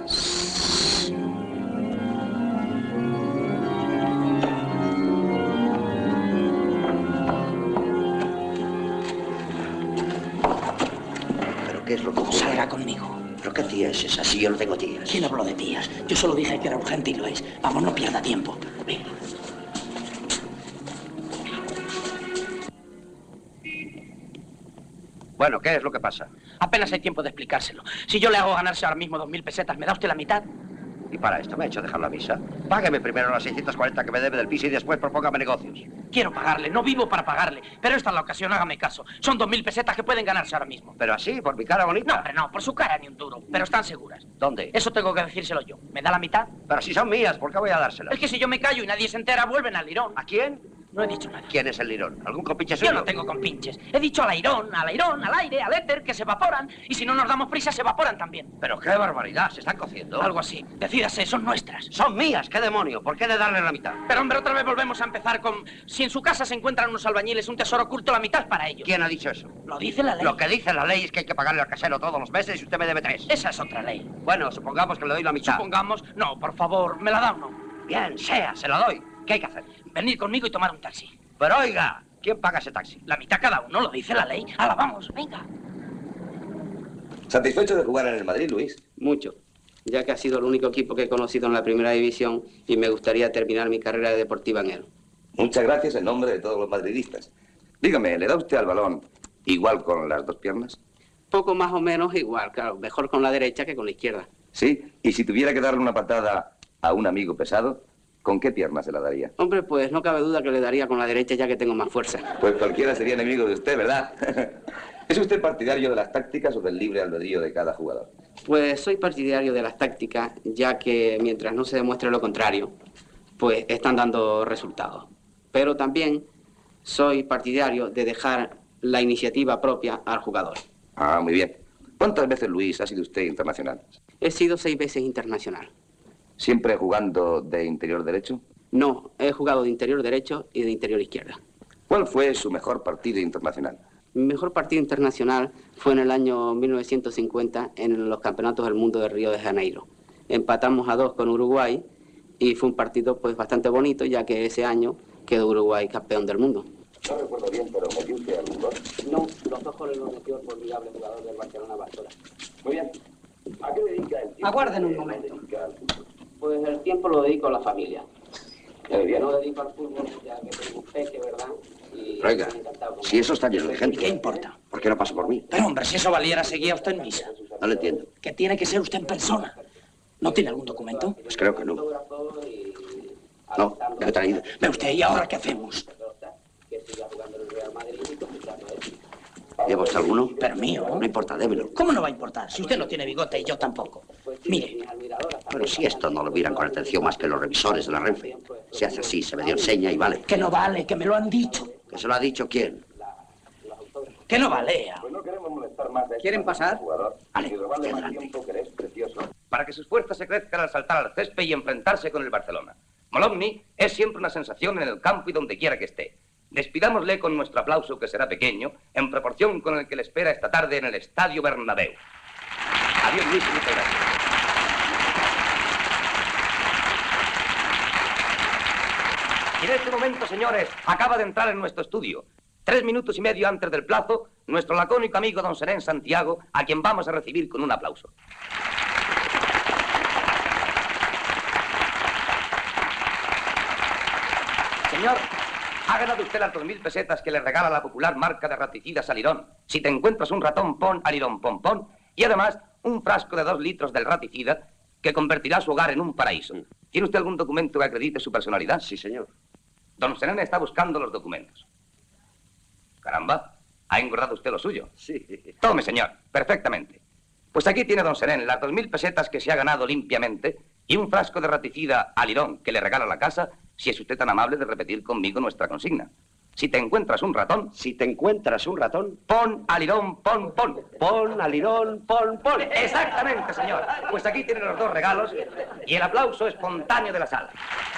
¿Qué es lo que ocurre? Salga conmigo. ¿Pero qué tía es esa? Si yo no tengo tías. ¿Quién habló de tías? Yo solo dije que era urgente y lo es. Vamos, no pierda tiempo. Venga. Bueno, ¿qué es lo que pasa? Apenas hay tiempo de explicárselo. Si yo le hago ganarse ahora mismo 2.000 pesetas, ¿me da usted la mitad? Y para esto me ha hecho dejar la misa. Págueme primero las 640 que me debe del piso y después propóngame negocios. Quiero pagarle, no vivo para pagarle. Pero esta es la ocasión, hágame caso. Son 2.000 pesetas que pueden ganarse ahora mismo. Pero así, por mi cara bonita. No, hombre, no, por su cara ni un duro. Pero están seguras. ¿Dónde? Eso tengo que decírselo yo. ¿Me da la mitad? Pero si son mías, ¿por qué voy a dárselas? Es que si yo me callo y nadie se entera, vuelven al lirón. ¿A quién? No he dicho nada. ¿Quién es el lirón? ¿Algún compinche suyo? Yo no tengo compinches. He dicho al airón, al aire, al éter, que se evaporan. Y si no nos damos prisa, se evaporan también. Pero qué barbaridad, ¿se están cociendo? Algo así. Decídase, son nuestras. Son mías, ¿qué demonio? ¿Por qué de darle la mitad? Pero hombre, otra vez volvemos a empezar con... Si en su casa se encuentran unos albañiles, un tesoro oculto, la mitad es para ellos. ¿Quién ha dicho eso? Lo dice la ley. Lo que dice la ley es que hay que pagarle al casero todos los meses y usted me debe 3. Esa es otra ley. Bueno, supongamos que le doy la mitad. Supongamos... No, por favor, ¿me la da o no? Bien, sea, se la doy. ¿Qué hay que hacer? Venir conmigo y tomar un taxi. Pero oiga, ¿quién paga ese taxi? La mitad cada uno, lo dice la ley. ¡Hala, vamos, venga! ¿Satisfecho de jugar en el Madrid, Luis? Mucho, ya que ha sido el único equipo que he conocido en la primera división y me gustaría terminar mi carrera deportiva en él. Muchas gracias en nombre de todos los madridistas. Dígame, ¿le da usted al balón igual con las dos piernas? Poco más o menos igual, claro. Mejor con la derecha que con la izquierda. Sí, y si tuviera que darle una patada a un amigo pesado, ¿Con qué pierna se la daría? Hombre, pues no cabe duda que le daría con la derecha ya que tengo más fuerza. Pues cualquiera sería enemigo de usted, ¿verdad? ¿Es usted partidario de las tácticas o del libre albedrío de cada jugador? Pues soy partidario de las tácticas, ya que mientras no se demuestre lo contrario, pues están dando resultados. Pero también soy partidario de dejar la iniciativa propia al jugador. Ah, muy bien. ¿Cuántas veces, Luis, ha sido usted internacional? He sido 6 veces internacional. ¿Siempre jugando de interior derecho? No, he jugado de interior derecho y de interior izquierda. ¿Cuál fue su mejor partido internacional? Mi mejor partido internacional fue en el año 1950 en los Campeonatos del Mundo de Río de Janeiro. Empatamos a 2 con Uruguay y fue un partido pues bastante bonito, ya que ese año quedó Uruguay campeón del mundo. No recuerdo bien, pero ¿metió usted algún gol? No, los 2 goles los metió el formidable jugador del Barcelona, Bartola. Muy bien. ¿A qué dedica el tiempo? Aguarden un momento. Pues el tiempo lo dedico a la familia. Muy bien. No dedico al fútbol, ya que tengo un peque, ¿verdad? Y Oiga, si eso está lleno de gente. ¿Qué importa? ¿Por qué no pasa por mí? Pero hombre, si eso valiera, seguía usted en misa. No lo entiendo. Que tiene que ser usted en persona. ¿No tiene algún documento? Pues creo que no. No, me he traído. Ve usted, ¿y ahora qué hacemos? ¿Lleva usted alguno? Pero mío. No importa, démelo. ¿Cómo no va a importar? Si usted no tiene bigote y yo tampoco. Mire. Pero si esto no lo miran con atención más que los revisores de la Renfe. Se hace así, se me dio enseña y vale. Que no vale, que me lo han dicho. ¿Que se lo ha dicho quién? Que no valea. Pues no queremos molestar más de ¿Quieren pasar? Vale, y robarle más tiempo que le es precioso. Para que sus fuerzas se crezcan al saltar al césped y enfrentarse con el Barcelona. Molomni es siempre una sensación en el campo y donde quiera que esté. Despidámosle con nuestro aplauso, que será pequeño, en proporción con el que le espera esta tarde en el Estadio Bernabéu. Adiós, Luis, y muchas gracias. Y en este momento, señores, acaba de entrar en nuestro estudio, 3 minutos y medio antes del plazo, nuestro lacónico amigo don Senén Santiago, a quien vamos a recibir con un aplauso. Señor, ha ganado usted las 2.000 pesetas que le regala la popular marca de raticidas Alirón. Si te encuentras un ratón, pon Alirón, pon. Y además, un frasco de 2 litros del raticida que convertirá su hogar en un paraíso. ¿Tiene usted algún documento que acredite su personalidad? Sí, señor. Don Senén está buscando los documentos. Caramba, ¿ha engordado usted lo suyo? Sí. Tome, señor, perfectamente. Pues aquí tiene don Senén las 2.000 pesetas que se ha ganado limpiamente y un frasco de raticida Alirón que le regala la casa, si es usted tan amable de repetir conmigo nuestra consigna. Si te encuentras un ratón... Si te encuentras un ratón... Pon Alirón, pon. Pon Alirón, pon. Exactamente, señor. Pues aquí tienen los 2 regalos y el aplauso espontáneo de la sala.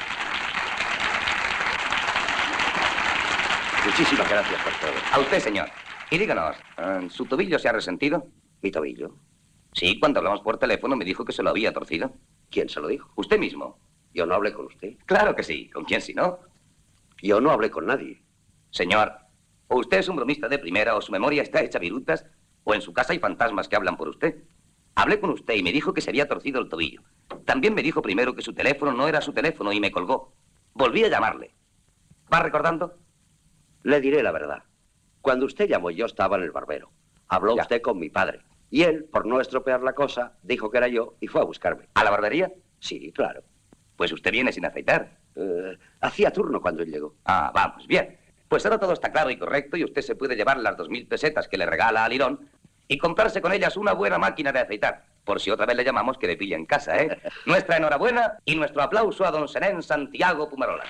Muchísimas gracias por todo. A usted, señor. Y díganos, ¿su tobillo se ha resentido? ¿Mi tobillo? Sí, cuando hablamos por teléfono me dijo que se lo había torcido. ¿Quién se lo dijo? Usted mismo. Yo no hablé con usted. Claro que sí. ¿Con quién si no? Yo no hablé con nadie. Señor, o usted es un bromista de primera, o su memoria está hecha virutas, o en su casa hay fantasmas que hablan por usted. Hablé con usted y me dijo que se había torcido el tobillo. También me dijo primero que su teléfono no era su teléfono y me colgó. Volví a llamarle. ¿Va recordando? Le diré la verdad. Cuando usted llamó, yo estaba en el barbero. Habló usted con mi padre. Y él, por no estropear la cosa, dijo que era yo y fue a buscarme. ¿A la barbería? Sí, claro. Pues usted viene sin afeitar. Hacía turno cuando él llegó. Ah, vamos, bien. Pues ahora todo está claro y correcto y usted se puede llevar las 2.000 pesetas que le regala a Lirón y comprarse con ellas una buena máquina de afeitar. Por si otra vez le llamamos que le pilla en casa, ¿eh? Nuestra enhorabuena y nuestro aplauso a don Senén Santiago Pumarolas.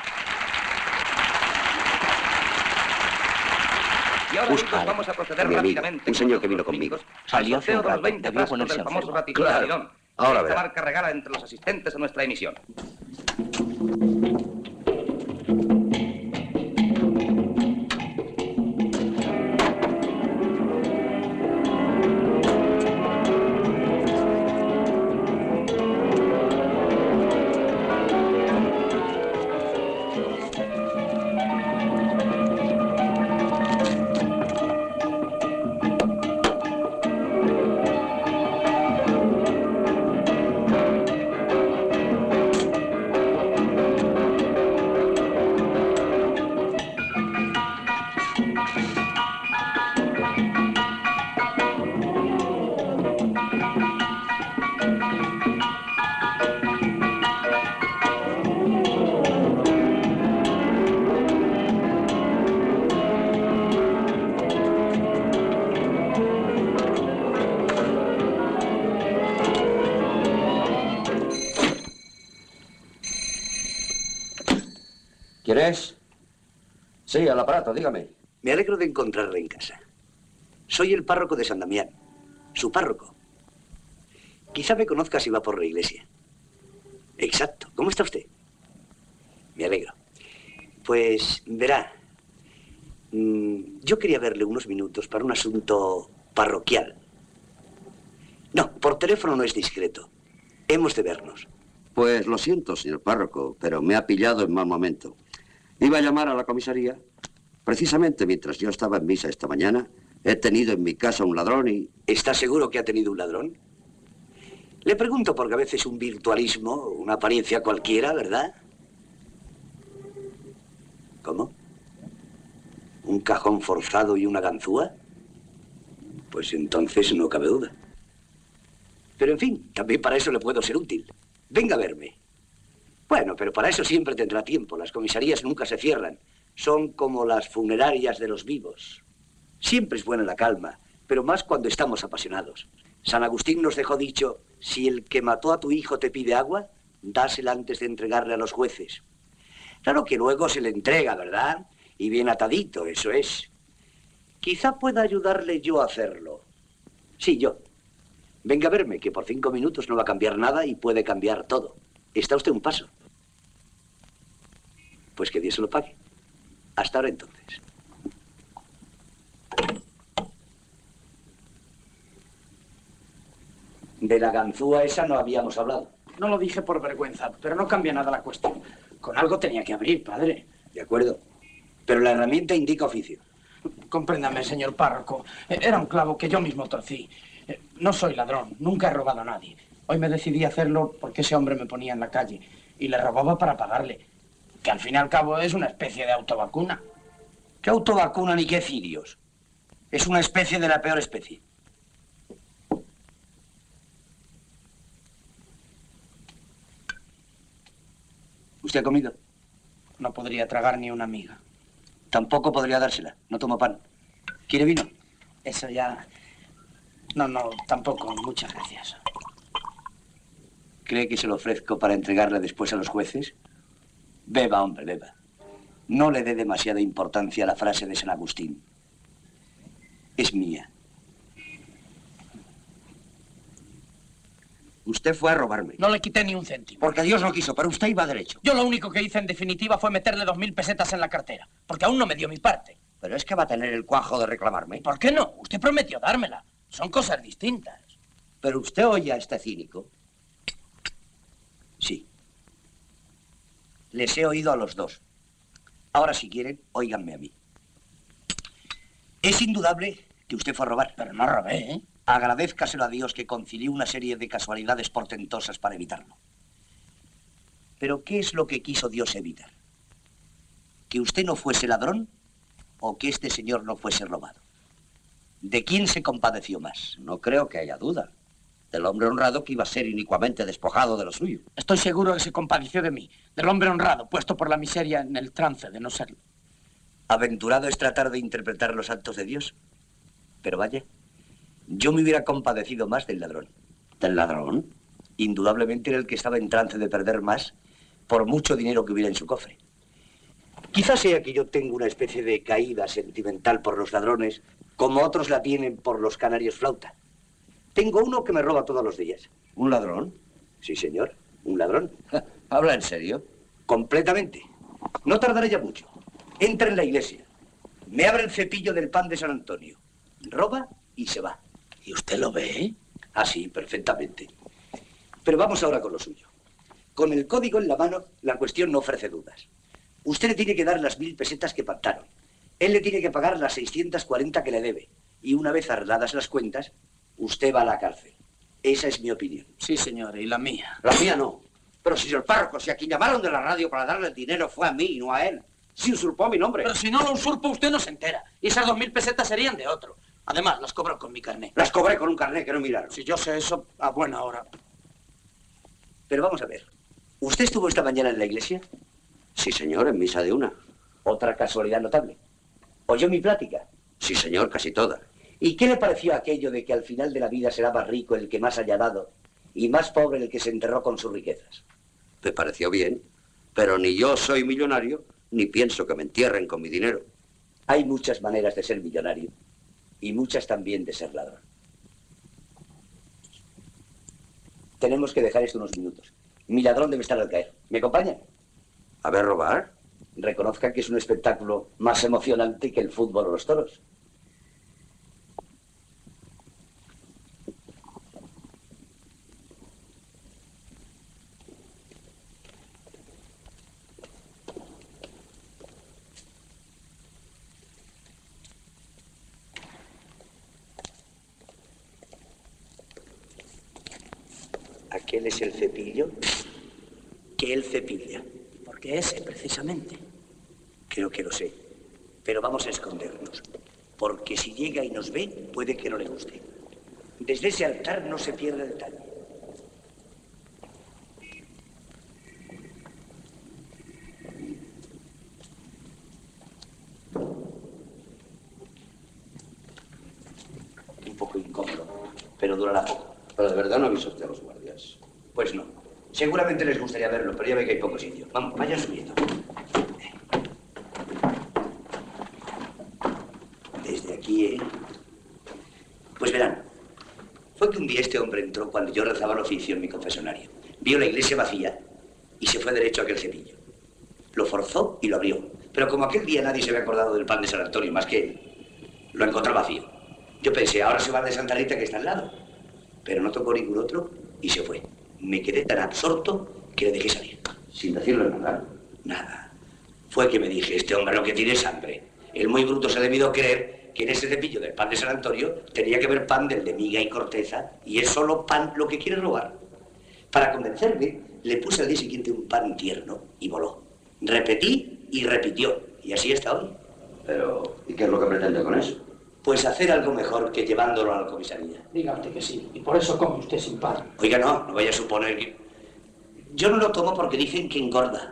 Y ahora, amigos, vamos a proceder rápidamente. Un señor que vino conmigo. Al sorteo de los 20 frascos del famoso raticida de Lirón. Ahora esta verá. marca regala entre los asistentes a nuestra emisión. ¿Quién es? Sí, al aparato, dígame. Me alegro de encontrarle en casa. Soy el párroco de San Damián, su párroco. Quizá me conozca si va por la iglesia. Exacto. ¿Cómo está usted? Me alegro. Pues, verá, yo quería verle unos minutos para un asunto parroquial. No, por teléfono no es discreto. Hemos de vernos. Pues lo siento, señor párroco, pero me ha pillado en mal momento. Iba a llamar a la comisaría. Precisamente mientras yo estaba en misa esta mañana, he tenido en mi casa un ladrón y... ¿Está seguro que ha tenido un ladrón? Le pregunto porque a veces un virtualismo, una apariencia cualquiera, ¿verdad? ¿Cómo? ¿Un cajón forzado y una ganzúa? Pues entonces no cabe duda. Pero en fin, también para eso le puedo ser útil. Venga a verme. Bueno, pero para eso siempre tendrá tiempo. Las comisarías nunca se cierran. Son como las funerarias de los vivos. Siempre es buena la calma, pero más cuando estamos apasionados. San Agustín nos dejó dicho, si el que mató a tu hijo te pide agua, dásela antes de entregarle a los jueces. Claro que luego se le entrega, ¿verdad? Y bien atadito, eso es. Quizá pueda ayudarle yo a hacerlo. Sí, yo. Venga a verme, que por 5 minutos no va a cambiar nada y puede cambiar todo. Está usted un paso. Pues que Dios se lo pague. Hasta ahora entonces. De la ganzúa esa no habíamos hablado. No lo dije por vergüenza, pero no cambia nada la cuestión. Con algo tenía que abrir, padre. De acuerdo. Pero la herramienta indica oficio. Compréndame, señor párroco. Era un clavo que yo mismo torcí. No soy ladrón, nunca he robado a nadie. Hoy me decidí a hacerlo porque ese hombre me ponía en la calle y le robaba para pagarle. Que al fin y al cabo es una especie de autovacuna. ¿Qué autovacuna ni qué cirios? Es una especie de la peor especie. ¿Usted ha comido? No podría tragar ni una miga. Tampoco podría dársela. No tomo pan. ¿Quiere vino? Eso ya... No, tampoco. Muchas gracias. ¿Cree que se lo ofrezco para entregarle después a los jueces? Beba, hombre, beba. No le dé demasiada importancia a la frase de San Agustín. Es mía. Usted fue a robarme. No le quité ni un céntimo. Porque Dios no quiso, pero usted iba derecho. Yo lo único que hice en definitiva fue meterle 2000 pesetas en la cartera, porque aún no me dio mi parte. Pero es que va a tener el cuajo de reclamarme. ¿Por qué no? Usted prometió dármela. Son cosas distintas. Pero usted oye a este cínico. Sí. Les he oído a los dos. Ahora, si quieren, óiganme a mí. Es indudable que usted fue a robar. Pero no robé, ¿eh? Agradézcaselo a Dios que concilió una serie de casualidades portentosas para evitarlo. Pero, ¿qué es lo que quiso Dios evitar? ¿Que usted no fuese ladrón o que este señor no fuese robado? ¿De quién se compadeció más? No creo que haya duda. Del hombre honrado que iba a ser inicuamente despojado de lo suyo. Estoy seguro que se compadeció de mí, del hombre honrado, puesto por la miseria en el trance de no serlo. Aventurado es tratar de interpretar los actos de Dios. Pero vaya, yo me hubiera compadecido más del ladrón. ¿Del ladrón? Indudablemente era el que estaba en trance de perder más por mucho dinero que hubiera en su cofre. Quizás sea que yo tengo una especie de caída sentimental por los ladrones, como otros la tienen por los canarios flauta. Tengo uno que me roba todos los días. ¿Un ladrón? Sí, señor, un ladrón. ¿Habla en serio? Completamente. No tardaré ya mucho. Entra en la iglesia, me abre el cepillo del pan de San Antonio, roba y se va. ¿Y usted lo ve? Ah, sí, perfectamente. Pero vamos ahora con lo suyo. Con el código en la mano, la cuestión no ofrece dudas. Usted le tiene que dar las 1000 pesetas que pactaron. Él le tiene que pagar las 640 que le debe. Y una vez arregladas las cuentas, usted va a la cárcel. Esa es mi opinión. Sí, señor, y la mía. La mía no. Pero, señor párroco, si a quien llamaron de la radio para darle el dinero fue a mí y no a él. Si usurpó mi nombre. Pero si no lo usurpo, usted no se entera. Y esas 2000 pesetas serían de otro. Además, las cobro con mi carné. Las cobré con un carné que no miraron. Si yo sé eso, a buena hora. Pero vamos a ver. ¿Usted estuvo esta mañana en la iglesia? Sí, señor, en misa de una. Otra casualidad notable. ¿Oyó mi plática? Sí, señor, casi toda. ¿Y qué le pareció aquello de que al final de la vida será más rico el que más haya dado y más pobre el que se enterró con sus riquezas? Me pareció bien, pero ni yo soy millonario, ni pienso que me entierren con mi dinero. Hay muchas maneras de ser millonario y muchas también de ser ladrón. Tenemos que dejar esto unos minutos. Mi ladrón debe estar al caer. ¿Me acompaña? ¿A ver robar? Reconozca que es un espectáculo más emocionante que el fútbol o los toros. ¿Aquel es el cepillo? ¿Qué él cepilla? Porque ese, precisamente. Creo que lo sé. Pero vamos a escondernos. Porque si llega y nos ve, puede que no le guste. Desde ese altar no se pierde detalle. Un poco incómodo, pero durará poco. Pero de verdad no avisó usted a los guardias. Pues no. Seguramente les gustaría verlo, pero ya ve que hay poco sitio. Vamos, vayan subiendo. Desde aquí, ¿eh? Pues verán, fue que un día este hombre entró cuando yo rezaba el oficio en mi confesionario. Vio la iglesia vacía y se fue derecho a aquel cepillo. Lo forzó y lo abrió. Pero como aquel día nadie se había acordado del pan de San Antonio más que él, lo encontró vacío. Yo pensé, ahora se va de Santa Rita que está al lado. Pero no tocó ningún otro y se fue. Me quedé tan absorto que le dejé salir. ¿Sin decirle nada? Nada. Fue que me dije, este hombre lo que tiene es hambre. El muy bruto se ha debido creer que en ese cepillo del pan de San Antonio tenía que haber pan del de miga y corteza y es solo pan lo que quiere robar. Para convencerme, le puse al día siguiente un pan tierno y voló. Repetí y repitió. Y así hasta hoy. Pero, ¿y qué es lo que pretende con eso? Pues hacer algo mejor que llevándolo a la comisaría. Diga usted que sí, y por eso come usted sin pan. Oiga, no vaya a suponer que... Yo no lo tomo porque dicen que engorda.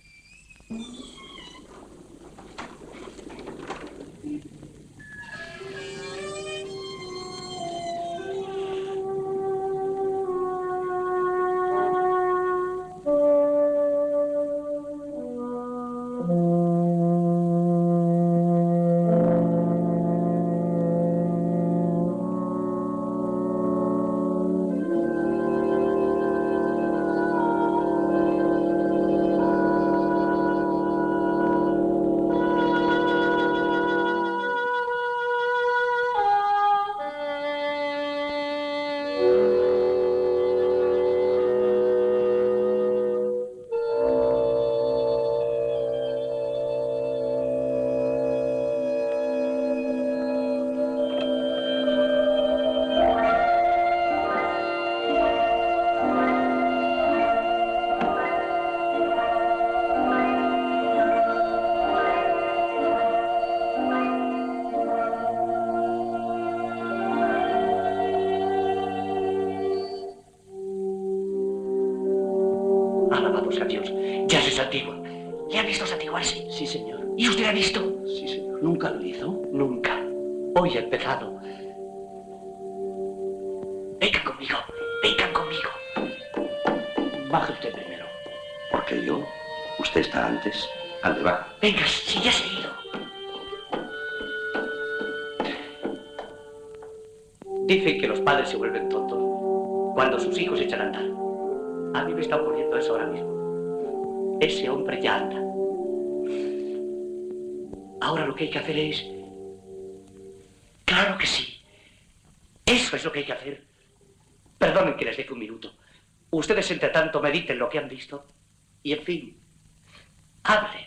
Alabados a Dios. Ya se santigua. ¿Le ha visto santiguarse? Sí, señor. ¿Y usted ha visto? Sí, señor. ¿Nunca lo hizo? Nunca. Hoy ha empezado. Vengan conmigo. Vengan conmigo. Baje usted primero. ¿Por qué yo? Usted está antes. Ande, baja. Venga, si ya se ha ido. Dicen que los padres se vuelven tontos cuando sus hijos echan a andar. A mí me está ocurriendo eso ahora mismo. Ese hombre ya anda. Ahora lo que hay que hacer es... Claro que sí. Eso es lo que hay que hacer. Perdonen que les deje un minuto. Ustedes, entre tanto, mediten lo que han visto. Y, en fin, hablen.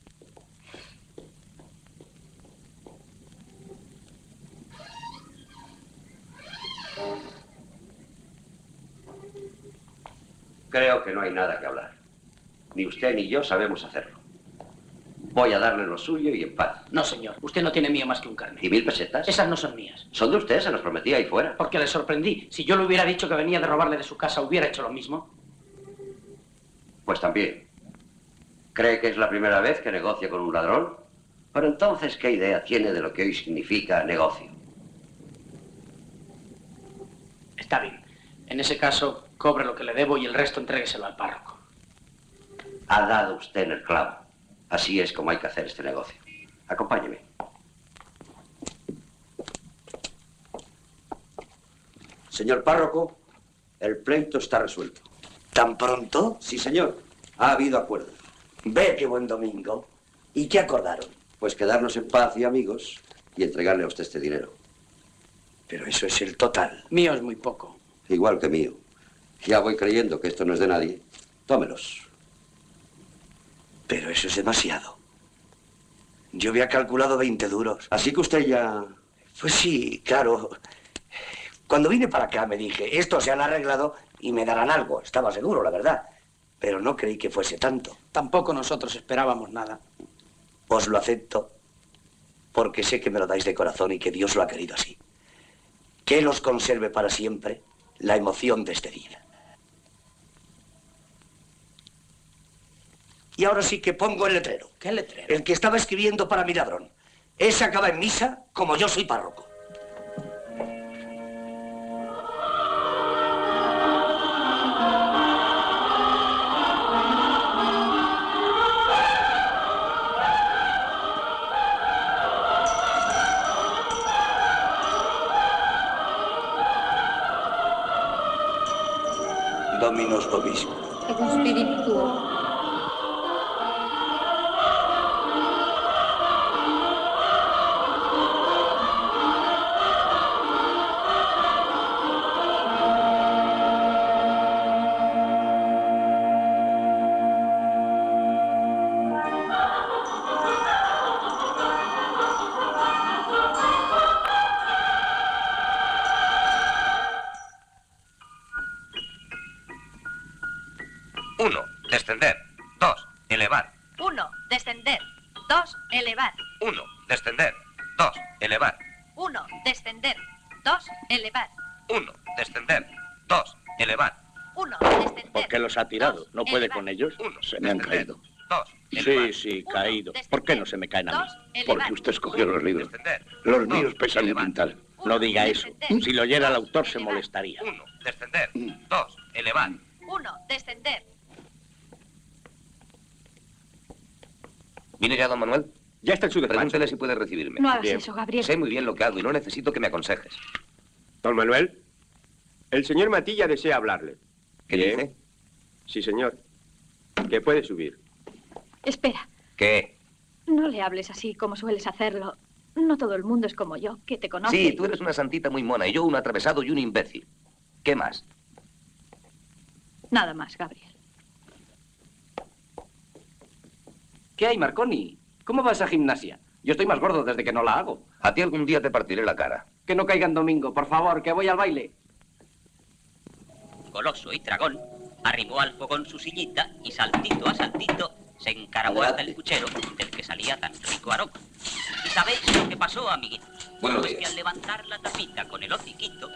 Creo que no hay nada que hablar. Ni usted ni yo sabemos hacerlo. Voy a darle lo suyo y en paz. No, señor. Usted no tiene mío más que un carnet. ¿Y 1000 pesetas? Esas no son mías. Son de usted, se las prometí ahí fuera. Porque le sorprendí. Si yo le hubiera dicho que venía de robarle de su casa, ¿hubiera hecho lo mismo? Pues también. ¿Cree que es la primera vez que negocia con un ladrón? Pero entonces, ¿qué idea tiene de lo que hoy significa negocio? Está bien. En ese caso, cobre lo que le debo y el resto entrégueselo al párroco. Ha dado usted en el clavo. Así es como hay que hacer este negocio. Acompáñeme. Señor párroco, el pleito está resuelto. ¿Tan pronto? Sí, señor. Ha habido acuerdo. Ve qué buen domingo. ¿Y qué acordaron? Pues quedarnos en paz y amigos y entregarle a usted este dinero. Pero eso es el total. Mío es muy poco. Igual que mío. Ya voy creyendo que esto no es de nadie. Tómelos. Pero eso es demasiado. Yo había calculado 20 duros. Así que usted ya... Pues sí, claro. Cuando vine para acá me dije, esto se han arreglado y me darán algo. Estaba seguro, la verdad. Pero no creí que fuese tanto. Tampoco nosotros esperábamos nada. Os lo acepto, porque sé que me lo dais de corazón y que Dios lo ha querido así. Que Él os conserve para siempre la emoción de este día. Y ahora sí que pongo el letrero. ¿Qué letrero? El que estaba escribiendo para mi ladrón. Ese acaba en misa como yo soy párroco. Dominus vobiscum. Et cum spiritu tuo. Descender. 2. Elevar. 1. Descender. 2. Elevar. 1. Descender. 2. Elevar. 1. Descender. 2. Elevar. 1. Descender. 2. Elevar. 1. Descender. ¿Por qué los ha tirado? ¿No puede con ellos? Se me han caído. 2. Sí, caído. ¿Por qué no se me caen a mí? Porque usted escogió los libros. Los míos pesan un quintal. No diga eso. Si lo oyera el autor se molestaría. 1. Descender. 2. Elevar. 1. Descender. ¿Vine ya, don Manuel? Ya está en su despacho. Pregúntele si puede recibirme. No hagas eso, Gabriel. Sé muy bien lo que hago y no necesito que me aconsejes. Don Manuel, el señor Matilla desea hablarle. ¿Qué dice? Sí, señor. Que puede subir. Espera, ¿Qué? no le hables así como sueles hacerlo. No todo el mundo es como yo, que te conoce. Sí, tú eres una santita muy mona y yo un atravesado y un imbécil. ¿Qué más? Nada más, Gabriel. ¿Qué hay, Marconi? ¿Cómo va esa gimnasia? Yo estoy más gordo desde que no la hago. A ti algún día te partiré la cara. Que no caiga en domingo, por favor, que voy al baile. Goloso y tragón, arrimó al fogón su sillita y saltito a saltito se encaramó hasta el puchero del que salía tan rico aroma. ¿Y sabéis lo que pasó, amiguitos? Buenos Pues días. que al levantar la tapita con el hociquito...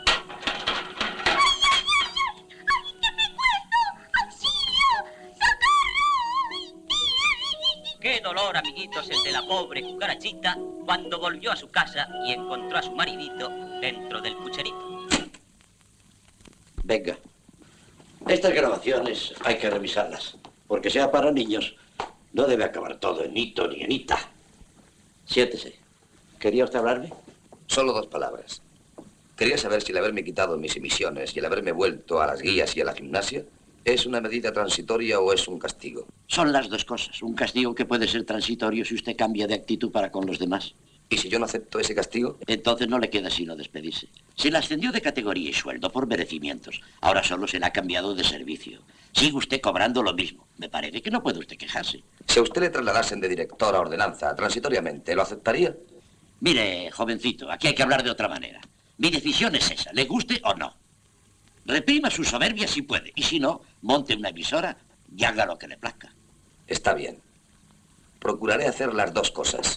Qué dolor, amiguitos, el de la pobre cucarachita cuando volvió a su casa y encontró a su maridito dentro del pucherito. Venga. Estas grabaciones hay que revisarlas. Porque sea para niños, no debe acabar todo en hito ni en ita. Siéntese. ¿Quería usted hablarme? Solo 2 palabras. Quería saber si el haberme quitado mis emisiones y el haberme vuelto a las guías y a la gimnasia ¿es una medida transitoria o es un castigo? Son las dos cosas. Un castigo que puede ser transitorio si usted cambia de actitud para con los demás. ¿Y si yo no acepto ese castigo? Entonces no le queda sino despedirse. Se le ascendió de categoría y sueldo por merecimientos. Ahora solo se le ha cambiado de servicio. Sigue usted cobrando lo mismo. Me parece que no puede usted quejarse. Si a usted le trasladasen de director a ordenanza transitoriamente, ¿lo aceptaría? Mire, jovencito, aquí hay que hablar de otra manera. Mi decisión es esa, le guste o no. Reprima su soberbia si puede, y si no, monte una emisora y haga lo que le plazca. Está bien. Procuraré hacer las 2 cosas.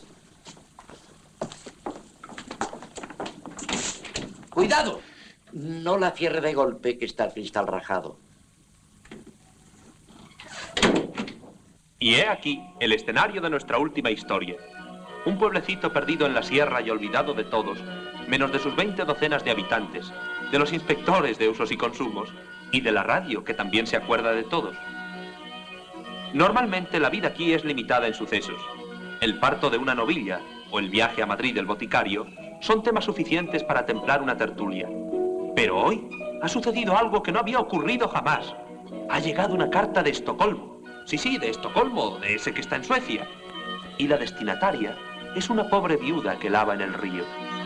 ¡Cuidado! No la cierre de golpe, que está el cristal rajado. Y he aquí el escenario de nuestra última historia. Un pueblecito perdido en la sierra y olvidado de todos, menos de sus 20 docenas de habitantes, de los inspectores de usos y consumos, y de la radio, que también se acuerda de todos. Normalmente la vida aquí es limitada en sucesos. El parto de una novilla o el viaje a Madrid del boticario son temas suficientes para templar una tertulia. Pero hoy ha sucedido algo que no había ocurrido jamás. Ha llegado una carta de Estocolmo. Sí, de Estocolmo, de ese que está en Suecia. Y la destinataria es una pobre viuda que lava en el río.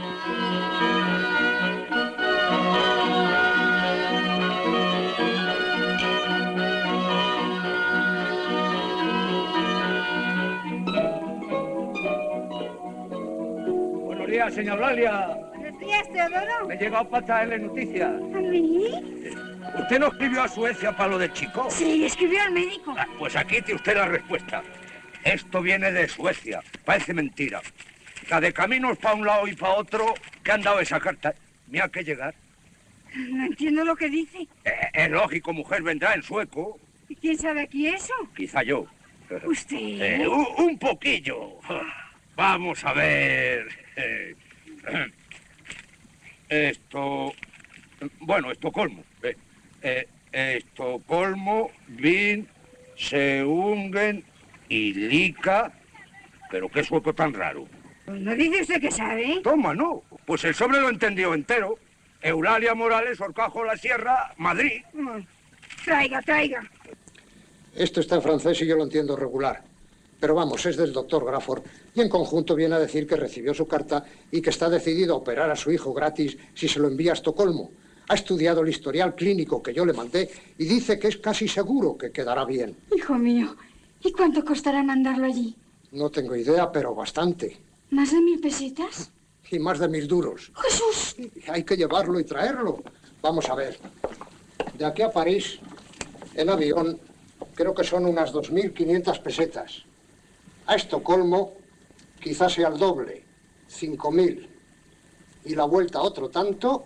Buenos días, señor Eulalia. Buenos días, Teodoro. Me he llegado para traerle noticias. ¿A mí? ¿Usted no escribió a Suecia para lo del chico? Sí, escribió al médico. Pues aquí tiene usted la respuesta. Esto viene de Suecia. Parece mentira. La de caminos para un lado y para otro, que han dado esa carta. Me ha que llegar. No entiendo lo que dice. Es lógico, mujer, vendrá en sueco. ¿Y quién sabe aquí eso? Quizá yo. ¿Usted? Un poquillo. Vamos a ver. Estocolmo. Estocolmo, Vin, Seungen y Lika. Pero qué sueco tan raro. Pues no dice usted que sabe. Toma, no. Pues el sobre lo entendió entero. Eulalia Morales, Horcajo La Sierra, Madrid. Traiga. Esto está en francés y yo lo entiendo regular. Pero vamos, es del doctor Grafford y en conjunto viene a decir que recibió su carta y que está decidido a operar a su hijo gratis si se lo envía a Estocolmo. Ha estudiado el historial clínico que yo le mandé y dice que es casi seguro que quedará bien. Hijo mío, ¿y cuánto costará mandarlo allí? No tengo idea, pero bastante. ¿Más de 1000 pesetas? Y más de 1000 duros. ¡Jesús! Hay que llevarlo y traerlo. Vamos a ver. De aquí a París, en avión, creo que son unas 2500 pesetas. A Estocolmo, quizás sea el doble, 5000. Y la vuelta otro tanto.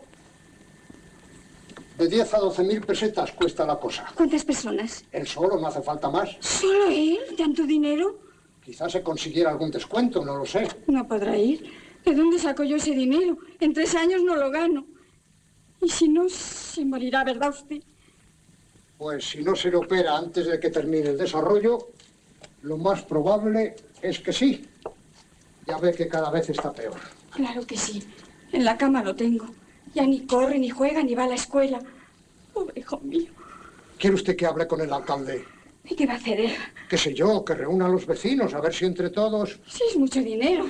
De 10 a 12.000 pesetas cuesta la cosa. ¿Cuántas personas? Él solo, no hace falta más. ¿Solo él? ¿Tanto dinero? Quizás se consiguiera algún descuento, no lo sé. No podrá ir. ¿De dónde saco yo ese dinero? En 3 años no lo gano. Y si no, se morirá, ¿verdad usted? Pues si no se le opera antes de que termine el desarrollo, lo más probable es que sí. Ya ve que cada vez está peor. Claro que sí. En la cama lo tengo. Ya ni corre, ni juega, ni va a la escuela. Pobre hijo mío. ¿Quiere usted que hable con el alcalde? ¿Y qué va a hacer él? Qué sé yo, que reúna a los vecinos, a ver si entre todos... Sí, es mucho dinero.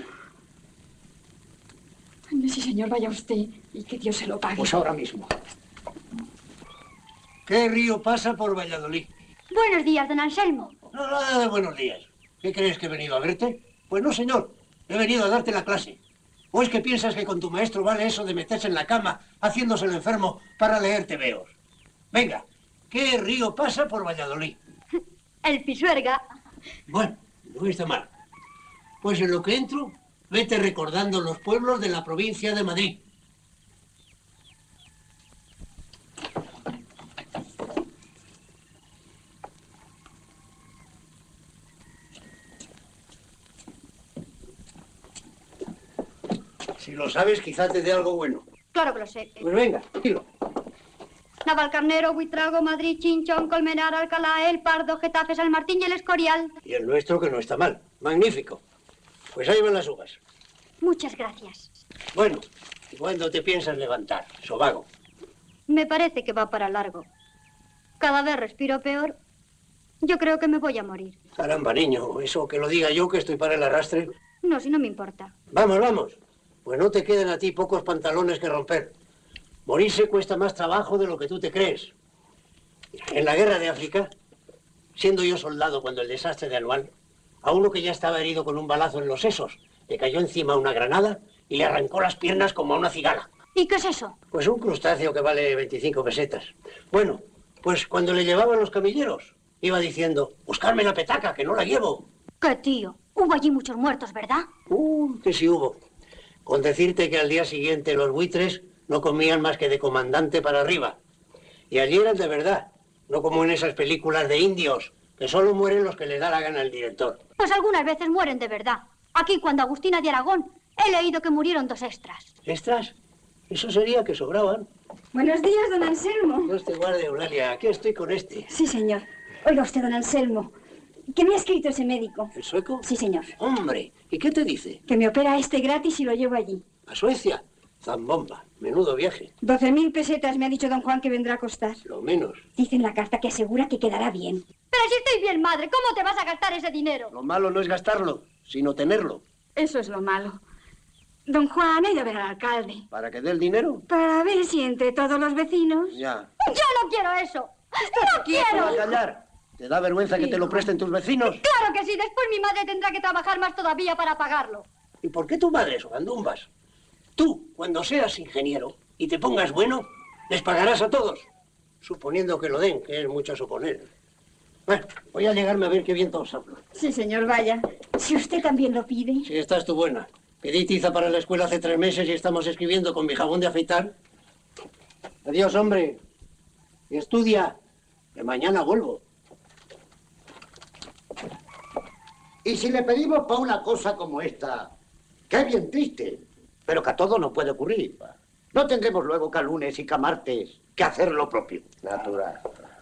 Ande, sí, señor, vaya usted y que Dios se lo pague. Pues ahora mismo. ¿Qué río pasa por Valladolid? Buenos días, don Anselmo. No, nada de buenos días. ¿Qué crees que he venido a verte? Pues no, señor. He venido a darte la clase. ¿O es que piensas que con tu maestro vale eso de meterse en la cama haciéndose el enfermo para leer tebeos? Venga, ¿qué río pasa por Valladolid? El Pisuerga. Bueno, no está mal. Pues en lo que entro, vete recordando los pueblos de la provincia de Madrid. Si lo sabes, quizá te dé algo bueno. Claro que lo sé. Pues venga, dilo. Navalcarnero, Buitrago, Madrid, Chinchón, Colmenar, Alcalá, El Pardo, Getafe, San Martín y El Escorial. Y el nuestro, que no está mal. Magnífico. Pues ahí van las uvas. Muchas gracias. Bueno, ¿y cuándo te piensas levantar, sobago? Me parece que va para largo. Cada vez respiro peor. Yo creo que me voy a morir. Caramba, niño, eso que lo diga yo, que estoy para el arrastre. No, si no me importa. Vamos, vamos. Pues no te quedan a ti pocos pantalones que romper. Morirse cuesta más trabajo de lo que tú te crees. En la guerra de África, siendo yo soldado cuando el desastre de Anual, a uno que ya estaba herido con un balazo en los sesos, le cayó encima una granada y le arrancó las piernas como a una cigala. ¿Y qué es eso? Pues un crustáceo que vale 25 pesetas. Bueno, pues cuando le llevaban los camilleros, iba diciendo, buscarme la petaca, que no la llevo. ¿Qué tío? Hubo allí muchos muertos, ¿verdad? Que sí hubo. Con decirte que al día siguiente los buitres no comían más que de comandante para arriba. Y allí eran de verdad, no como en esas películas de indios, que solo mueren los que les da la gana el director. Pues algunas veces mueren de verdad. Aquí, cuando Agustina de Aragón, he leído que murieron 2 extras. ¿Extras? Eso sería que sobraban. Buenos días, don Anselmo. Dios te guarde, Eulalia. Aquí estoy con este. Sí, señor. Oiga usted, don Anselmo. ¿Qué me ha escrito ese médico? ¿El sueco? Sí, señor. Hombre, ¿y qué te dice? Que me opera gratis y lo llevo allí. ¿A Suecia? Zambomba. Menudo viaje. 12.000 pesetas me ha dicho don Juan que vendrá a costar. Lo menos. Dice en la carta que asegura que quedará bien. Pero si estoy bien, madre, ¿cómo te vas a gastar ese dinero? Lo malo no es gastarlo, sino tenerlo. Eso es lo malo. Don Juan ha ido a ver al alcalde. ¿Para que dé el dinero? Para ver si entre todos los vecinos... Ya. Yo no quiero eso. ¡No quiero! ¿Para callar? ¿Te da vergüenza que te lo presten tus vecinos? Claro que sí, después mi madre tendrá que trabajar más todavía para pagarlo. ¿Y por qué tu madre, sogandumbas? Tú, cuando seas ingeniero y te pongas bueno, les pagarás a todos. Suponiendo que lo den, que es mucho suponer. Bueno, voy a llegarme a ver qué viento os hablo. Sí, señor, vaya. Si usted también lo pide. Si estás tú buena. Pedí tiza para la escuela hace 3 meses y estamos escribiendo con mi jabón de afeitar. Adiós, hombre. Y estudia, que mañana vuelvo. Y si le pedimos para una cosa como esta, que es bien triste, pero que a todo no puede ocurrir. No tendremos luego que a lunes y que a martes que hacer lo propio. Natural.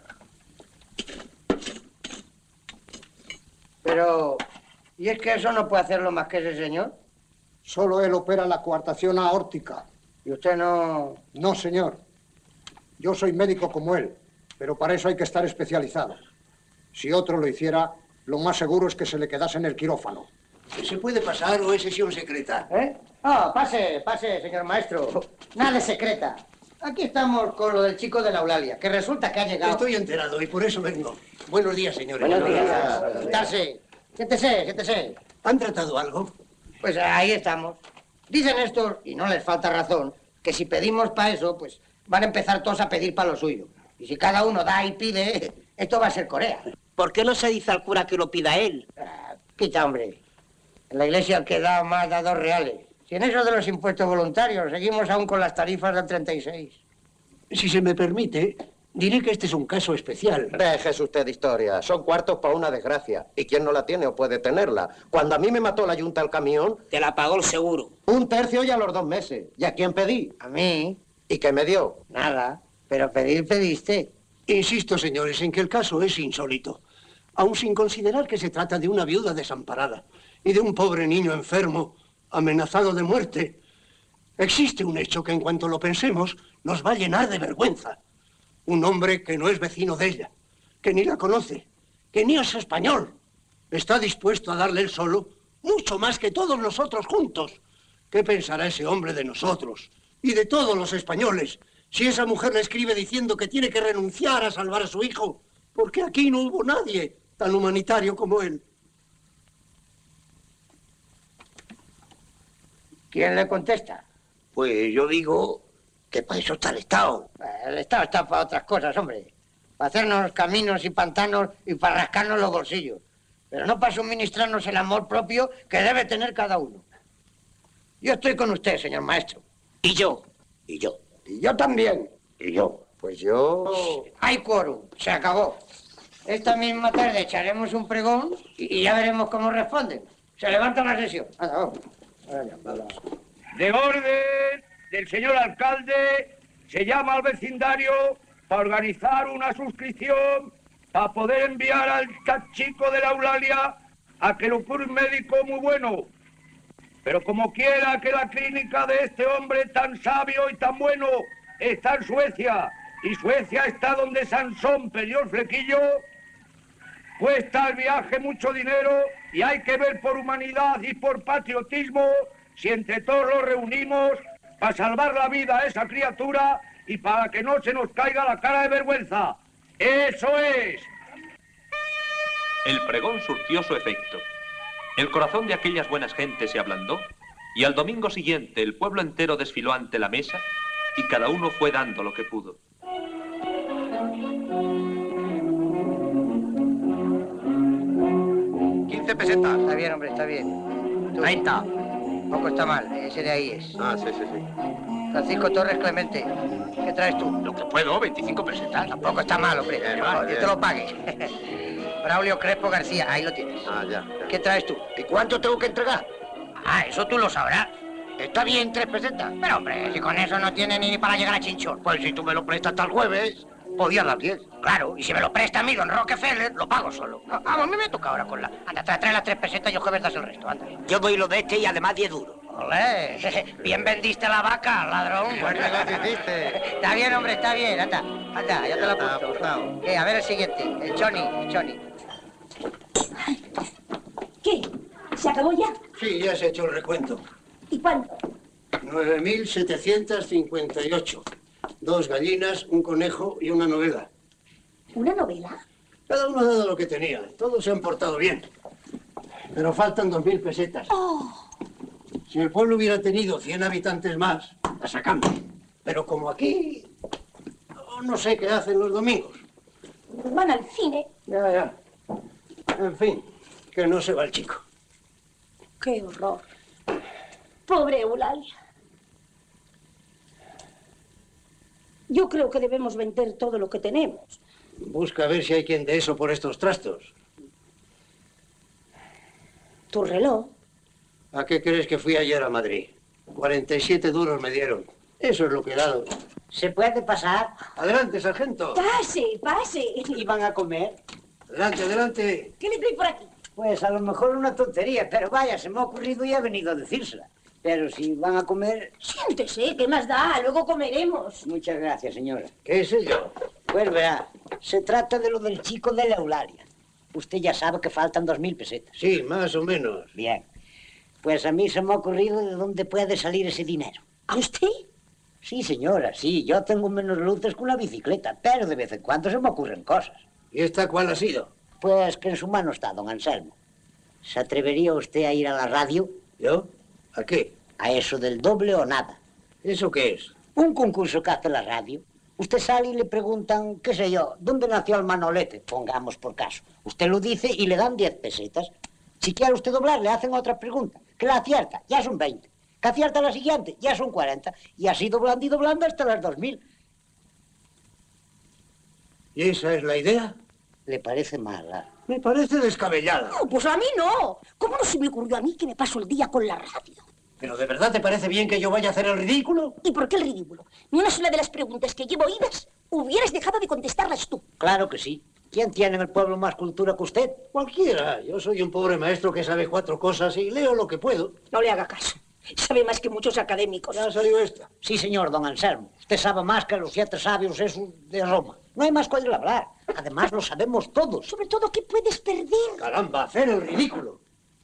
Pero, ¿y es que eso no puede hacerlo más que ese señor? Solo él opera la coartación aórtica. ¿Y usted no...? No, señor. Yo soy médico como él, pero para eso hay que estar especializado. Si otro lo hiciera, lo más seguro es que se le quedase en el quirófano. ¿Se puede pasar o es sesión secreta? ¿Eh? Ah, pase, señor maestro. Nada de secreta. Aquí estamos con lo del chico de la Eulalia, que resulta que ha llegado... Estoy enterado y por eso vengo. Buenos días, señores. Buenos días. Sentarse. Siéntese. ¿Han tratado algo? Pues ahí estamos. Dicen estos, y no les falta razón, que si pedimos para eso, pues van a empezar todos a pedir para lo suyo. Y si cada uno da y pide, esto va a ser Corea. ¿Por qué no se dice al cura que lo pida él? Quita, hombre. En la iglesia el que da más da 2 reales. Si en eso de los impuestos voluntarios seguimos aún con las tarifas del 36. Si se me permite, diré que este es un caso especial. Déjese usted de historia. Son cuartos para una desgracia. ¿Y quién no la tiene o puede tenerla? Cuando a mí me mató la yunta el camión... Te la pagó el seguro. 1/3 ya a los 2 meses. ¿Y a quién pedí? A mí. ¿Y qué me dio? Nada. Pero pediste. Insisto, señores, en que el caso es insólito. Aun sin considerar que se trata de una viuda desamparada y de un pobre niño enfermo, amenazado de muerte. Existe un hecho que en cuanto lo pensemos nos va a llenar de vergüenza. Un hombre que no es vecino de ella, que ni la conoce, que ni es español, está dispuesto a darle él solo mucho más que todos nosotros juntos. ¿Qué pensará ese hombre de nosotros y de todos los españoles si esa mujer le escribe diciendo que tiene que renunciar a salvar a su hijo? Porque aquí no hubo nadie tan humanitario como él. ¿Quién le contesta? Pues yo digo que para eso está el Estado. El Estado está para otras cosas, hombre. Para hacernos caminos y pantanos y para rascarnos los bolsillos. Pero no para suministrarnos el amor propio que debe tener cada uno. Yo estoy con usted, señor maestro. ¿Y yo? Y yo. Y yo también. Y yo. Pues yo... Hay quórum. Se acabó. Esta misma tarde echaremos un pregón y ya veremos cómo responden. Se levanta la sesión. Anda, vamos. De orden del señor alcalde, se llama al vecindario para organizar una suscripción para poder enviar al chico de la Eulalia a que lo cure un médico muy bueno. Pero como quiera que la clínica de este hombre tan sabio y tan bueno está en Suecia, y Suecia está donde Sansón perdió el flequillo, cuesta el viaje mucho dinero y hay que ver por humanidad y por patriotismo si entre todos los reunimos para salvar la vida a esa criatura y para que no se nos caiga la cara de vergüenza. ¡Eso es! El pregón surtió su efecto. El corazón de aquellas buenas gentes se ablandó y al domingo siguiente el pueblo entero desfiló ante la mesa y cada uno fue dando lo que pudo. pesetas. Está bien, hombre, está bien. 30. Poco está mal, ese de ahí es. Ah, sí, sí, sí. Francisco Torres Clemente, ¿qué traes tú? Lo que puedo, 25 pesetas. Tampoco está mal, hombre. Yo te lo pague. Braulio Crespo García, ahí lo tienes. Ah, ya. ¿Qué traes tú? ¿Y cuánto tengo que entregar? Ah, eso tú lo sabrás. Está bien, 3 pesetas. Pero, hombre, si con eso no tiene ni para llegar a Chinchón. Pues si tú me lo prestas hasta el jueves. Podía dar 10, claro. Y si me lo presta a mí, don Rockefeller, lo pago solo. A mí me toca ahora con la... Anda, trae las 3 pesetas y el jueves das el resto, anda. Yo doy lo de este y además 10 duros. Olé, bien vendiste la vaca, ladrón. Buen negocio hiciste. Está bien, hombre, está bien, anda, ya te lo apunto. A ver el siguiente, el Johnny. ¿Qué? ¿Se acabó ya? Sí, ya se ha hecho el recuento. ¿Y cuánto? 9.758. 2 gallinas, un conejo y una novela. ¿Una novela? Cada uno ha dado lo que tenía. Todos se han portado bien. Pero faltan 2.000 pesetas. Oh. Si el pueblo hubiera tenido 100 habitantes más, la sacamos. Pero como aquí, no sé qué hacen los domingos. Van al cine. Ya. En fin, que no se va el chico. ¡Qué horror! Pobre Eulalia. Yo creo que debemos vender todo lo que tenemos. Busca a ver si hay quien dé eso por estos trastos. ¿Tu reloj? ¿A qué crees que fui ayer a Madrid? 47 duros me dieron. Eso es lo que he dado. ¿Se puede pasar? Adelante, sargento. Pase. ¿Y van a comer? Adelante. ¿Qué le trae por aquí? Pues a lo mejor una tontería, pero vaya, se me ha ocurrido y he venido a decírsela. Pero si van a comer... Siéntese, ¿qué más da? Luego comeremos. Muchas gracias, señora. ¿Qué es ello? Pues verá, se trata de lo del chico de la Eulalia. Usted ya sabe que faltan 2.000 pesetas. Sí, más o menos. Bien. Pues a mí se me ha ocurrido de dónde puede salir ese dinero. ¿A usted? Sí, señora, sí. Yo tengo menos luces que una bicicleta, pero de vez en cuando se me ocurren cosas. ¿Y esta cuál ha sido? Pues que en su mano está, don Anselmo. ¿Se atrevería usted a ir a la radio? ¿Yo? ¿A qué? A eso del doble o nada. ¿Eso qué es? Un concurso que hace la radio. Usted sale y le preguntan, qué sé yo, ¿dónde nació el Manolete? Pongamos por caso. Usted lo dice y le dan 10 pesetas. Si quiere usted doblar, le hacen otra pregunta. Que la acierta, ya son 20. Que acierta la siguiente, ya son 40. Y así doblando y doblando hasta las 2.000. ¿Y esa es la idea? ¿Le parece mala? Me parece descabellada. No, pues a mí no. ¿Cómo no se me ocurrió a mí que me paso el día con la radio? ¿Pero de verdad te parece bien que yo vaya a hacer el ridículo? ¿Y por qué el ridículo? Ni una sola de las preguntas que llevo oídas hubieras dejado de contestarlas tú. Claro que sí. ¿Quién tiene en el pueblo más cultura que usted? Cualquiera. Yo soy un pobre maestro que sabe 4 cosas y leo lo que puedo. No le haga caso. Sabe más que muchos académicos. Ya salió esta. Sí, señor, don Anselmo. Usted sabe más que los 7 sabios esos de Roma. No hay más que oírle hablar. Además, lo sabemos todos. Sobre todo que puedes perder. Caramba, hacer el ridículo.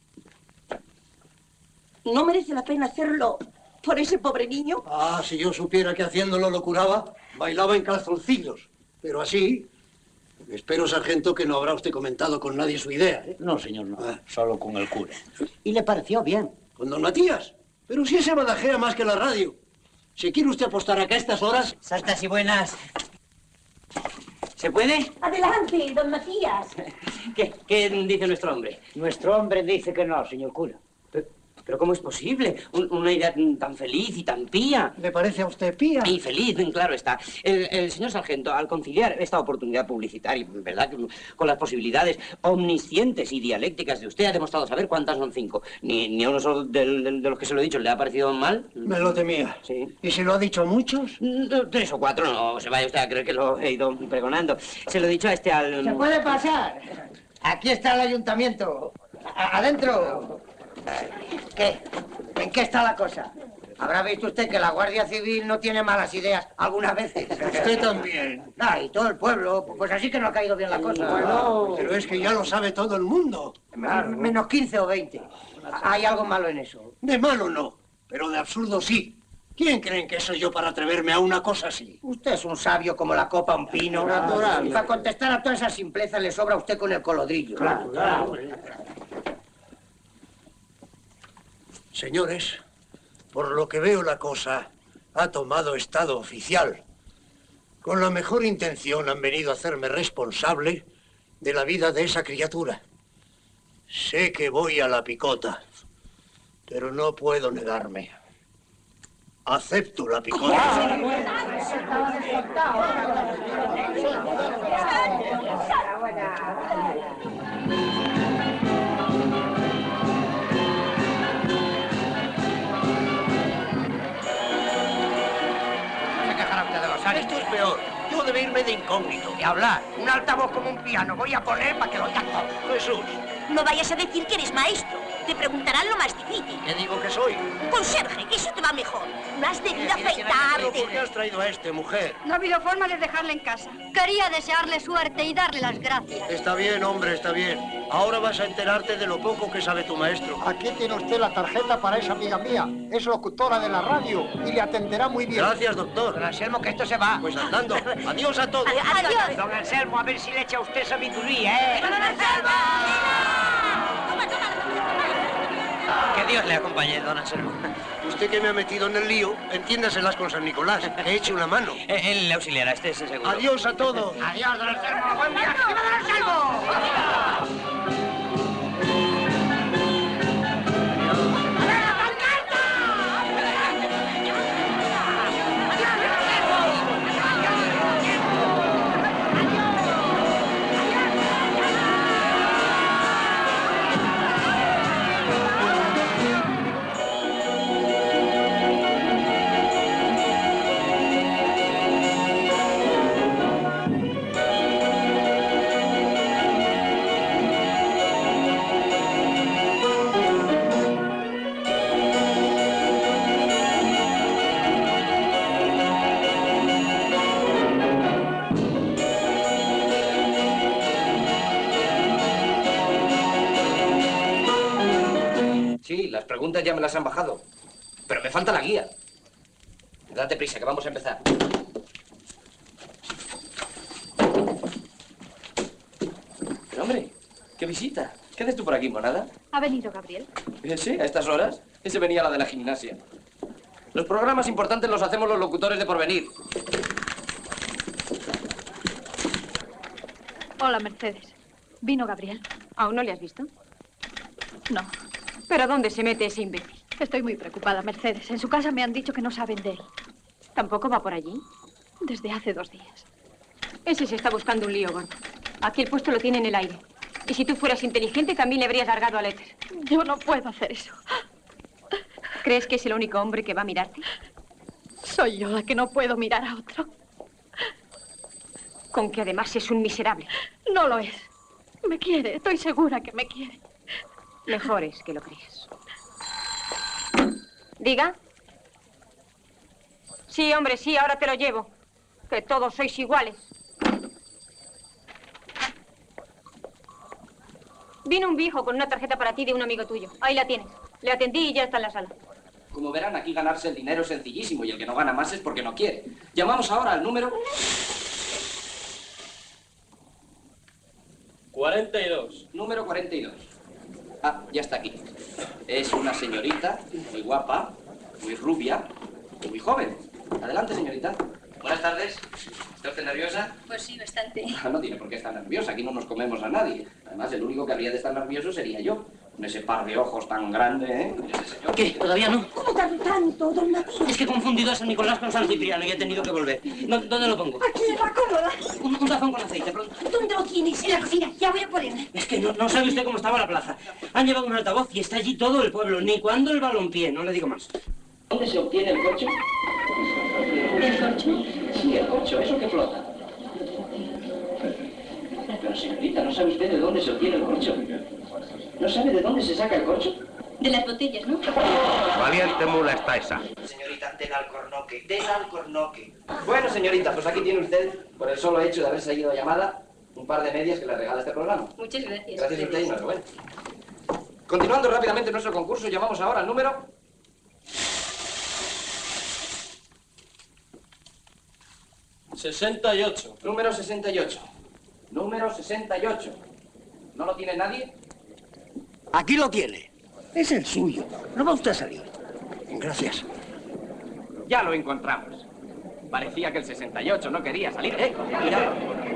¿No merece la pena hacerlo por ese pobre niño? Ah, si yo supiera que haciéndolo lo curaba, bailaba en calzoncillos. Pero así... Espero, sargento, que no habrá usted comentado con nadie su idea, ¿eh? No, señor, no. Solo con el cura. ¿Y le pareció bien? ¿Con don Matías? Pero si ese badajea más que la radio. Si quiere usted apostar a que a estas horas... Santas y buenas. ¿Se puede? Adelante, don Matías. ¿Qué dice nuestro hombre? Nuestro hombre dice que no, señor cura. ¿Pero cómo es posible? Una idea tan feliz y tan pía. ¿Le parece a usted pía? Y feliz, claro está. El señor sargento, al conciliar esta oportunidad publicitaria, ¿verdad? Con las posibilidades omniscientes y dialécticas de usted, ha demostrado saber cuántas son 5. Ni a uno solo de los que se lo he dicho le ha parecido mal. Me lo temía. Sí. ¿Y se lo ha dicho a muchos? 3 o 4, no se vaya usted a creer que lo he ido pregonando. Se lo he dicho a este al... ¿Se puede pasar? Aquí está el ayuntamiento. Adentro. ¿Qué? ¿En qué está la cosa? Habrá visto usted que la Guardia Civil no tiene malas ideas algunas veces. Usted también. Ah, y todo el pueblo. Pues así que no ha caído bien la cosa. Bueno, pero es que ya lo sabe todo el mundo. Menos 15 o 20. ¿Hay algo malo en eso? De malo no, pero de absurdo sí. ¿Quién creen que soy yo para atreverme a una cosa así? Usted es un sabio como la copa a un pino. Natural. Y para contestar a toda esa simpleza le sobra a usted con el colodrillo. Claro. Señores, por lo que veo la cosa ha tomado estado oficial. Con la mejor intención han venido a hacerme responsable de la vida de esa criatura. Sé que voy a la picota, pero no puedo negarme. Acepto la picota. Esto es peor. Yo debo irme de incógnito. Y hablar. Un altavoz como un piano voy a poner para que lo oigan todos. Jesús. No vayas a decir que eres maestro. Te preguntarán lo más difícil. ¿Qué digo que soy? Conserje, que eso te va mejor. No has debido afeitarte. ¿Por qué has traído a este, mujer? No ha habido forma de dejarle en casa. Quería desearle suerte y darle las gracias. Está bien, hombre, está bien. Ahora vas a enterarte de lo poco que sabe tu maestro. Aquí tiene usted la tarjeta para esa amiga mía. Es locutora de la radio y le atenderá muy bien. Gracias, doctor. Don Anselmo, que esto se va. Pues andando. Adiós a todos. Adiós. Don Anselmo, a ver si le echa usted sabiduría, ¿eh? ¡Don Anselmo! Que Dios le acompañe, don Anselmo. Usted que me ha metido en el lío, entiéndaselas con San Nicolás. He hecho una mano. Él le auxiliará, esté seguro. Adiós a todos. Adiós, don Anselmo. Buen viaje, don Anselmo. Sí, las preguntas ya me las han bajado. Pero me falta la guía. Date prisa, que vamos a empezar. Pero hombre, qué visita. ¿Qué haces tú por aquí, monada? ¿Ha venido Gabriel? Sí, a estas horas. Ese venía la de la gimnasia. Los programas importantes los hacemos los locutores de Porvenir. Hola, Mercedes. ¿Vino Gabriel? ¿Aún no le has visto? No. ¿Pero dónde se mete ese imbécil? Estoy muy preocupada, Mercedes. En su casa me han dicho que no saben de él. ¿Tampoco va por allí? Desde hace 2 días. Ese se está buscando un lío, gordo. Aquí el puesto lo tiene en el aire. Y si tú fueras inteligente, también le habrías largado al éter. Yo no puedo hacer eso. ¿Crees que es el único hombre que va a mirarte? Soy yo la que no puedo mirar a otro. Con que además es un miserable. No lo es. Me quiere, estoy segura que me quiere. Mejor es que lo creas. ¿Diga? Sí, hombre, sí, ahora te lo llevo. Que todos sois iguales. Vino un viejo con una tarjeta para ti de un amigo tuyo. Ahí la tienes. Le atendí y ya está en la sala. Como verán, aquí ganarse el dinero es sencillísimo y el que no gana más es porque no quiere. Llamamos ahora al número... 42. Número 42. Ah, ya está aquí. Es una señorita muy guapa, muy rubia y muy joven. Adelante, señorita. Buenas tardes. ¿Está usted nerviosa? Pues sí, bastante. No tiene por qué estar nerviosa. Aquí no nos comemos a nadie. Además, el único que habría de estar nervioso sería yo. Con ese par de ojos tan grande, ¿eh? Ese señor. ¿Qué? ¿Todavía no? ¿Cómo tanto, don Matías? Es que he confundido a San Nicolás con San Cipriano y he tenido que volver. ¿Dónde lo pongo? Aquí en la cómoda. Un tazón con aceite, pronto. ¿Dónde lo tienes? En la cocina. Ya voy a ponerme. Es que no sabe usted cómo estaba la plaza. Han llevado un altavoz y está allí todo el pueblo. Ni cuando el balompié, no le digo más. ¿Dónde se obtiene el corcho? ¿El corcho? Sí, el corcho, eso que flota. Pero señorita, ¿no sabe usted de dónde se obtiene el corcho? ¿No sabe de dónde se saca el corcho? De las botellas, ¿no? Valiente mula está esa. Señorita, del alcornoque, del alcornoque. Bueno, señorita, pues aquí tiene usted, por el solo hecho de haber seguido llamada, un par de medias que le regala este programa. Muchas gracias. Gracias a usted y enhorabuena. Continuando rápidamente nuestro concurso, llamamos ahora al número... 68. Número 68. Número 68. ¿No lo tiene nadie? Aquí lo tiene. Es el suyo. No va usted a salir. Gracias. Ya lo encontramos. Parecía que el 68 no quería salir. Mira.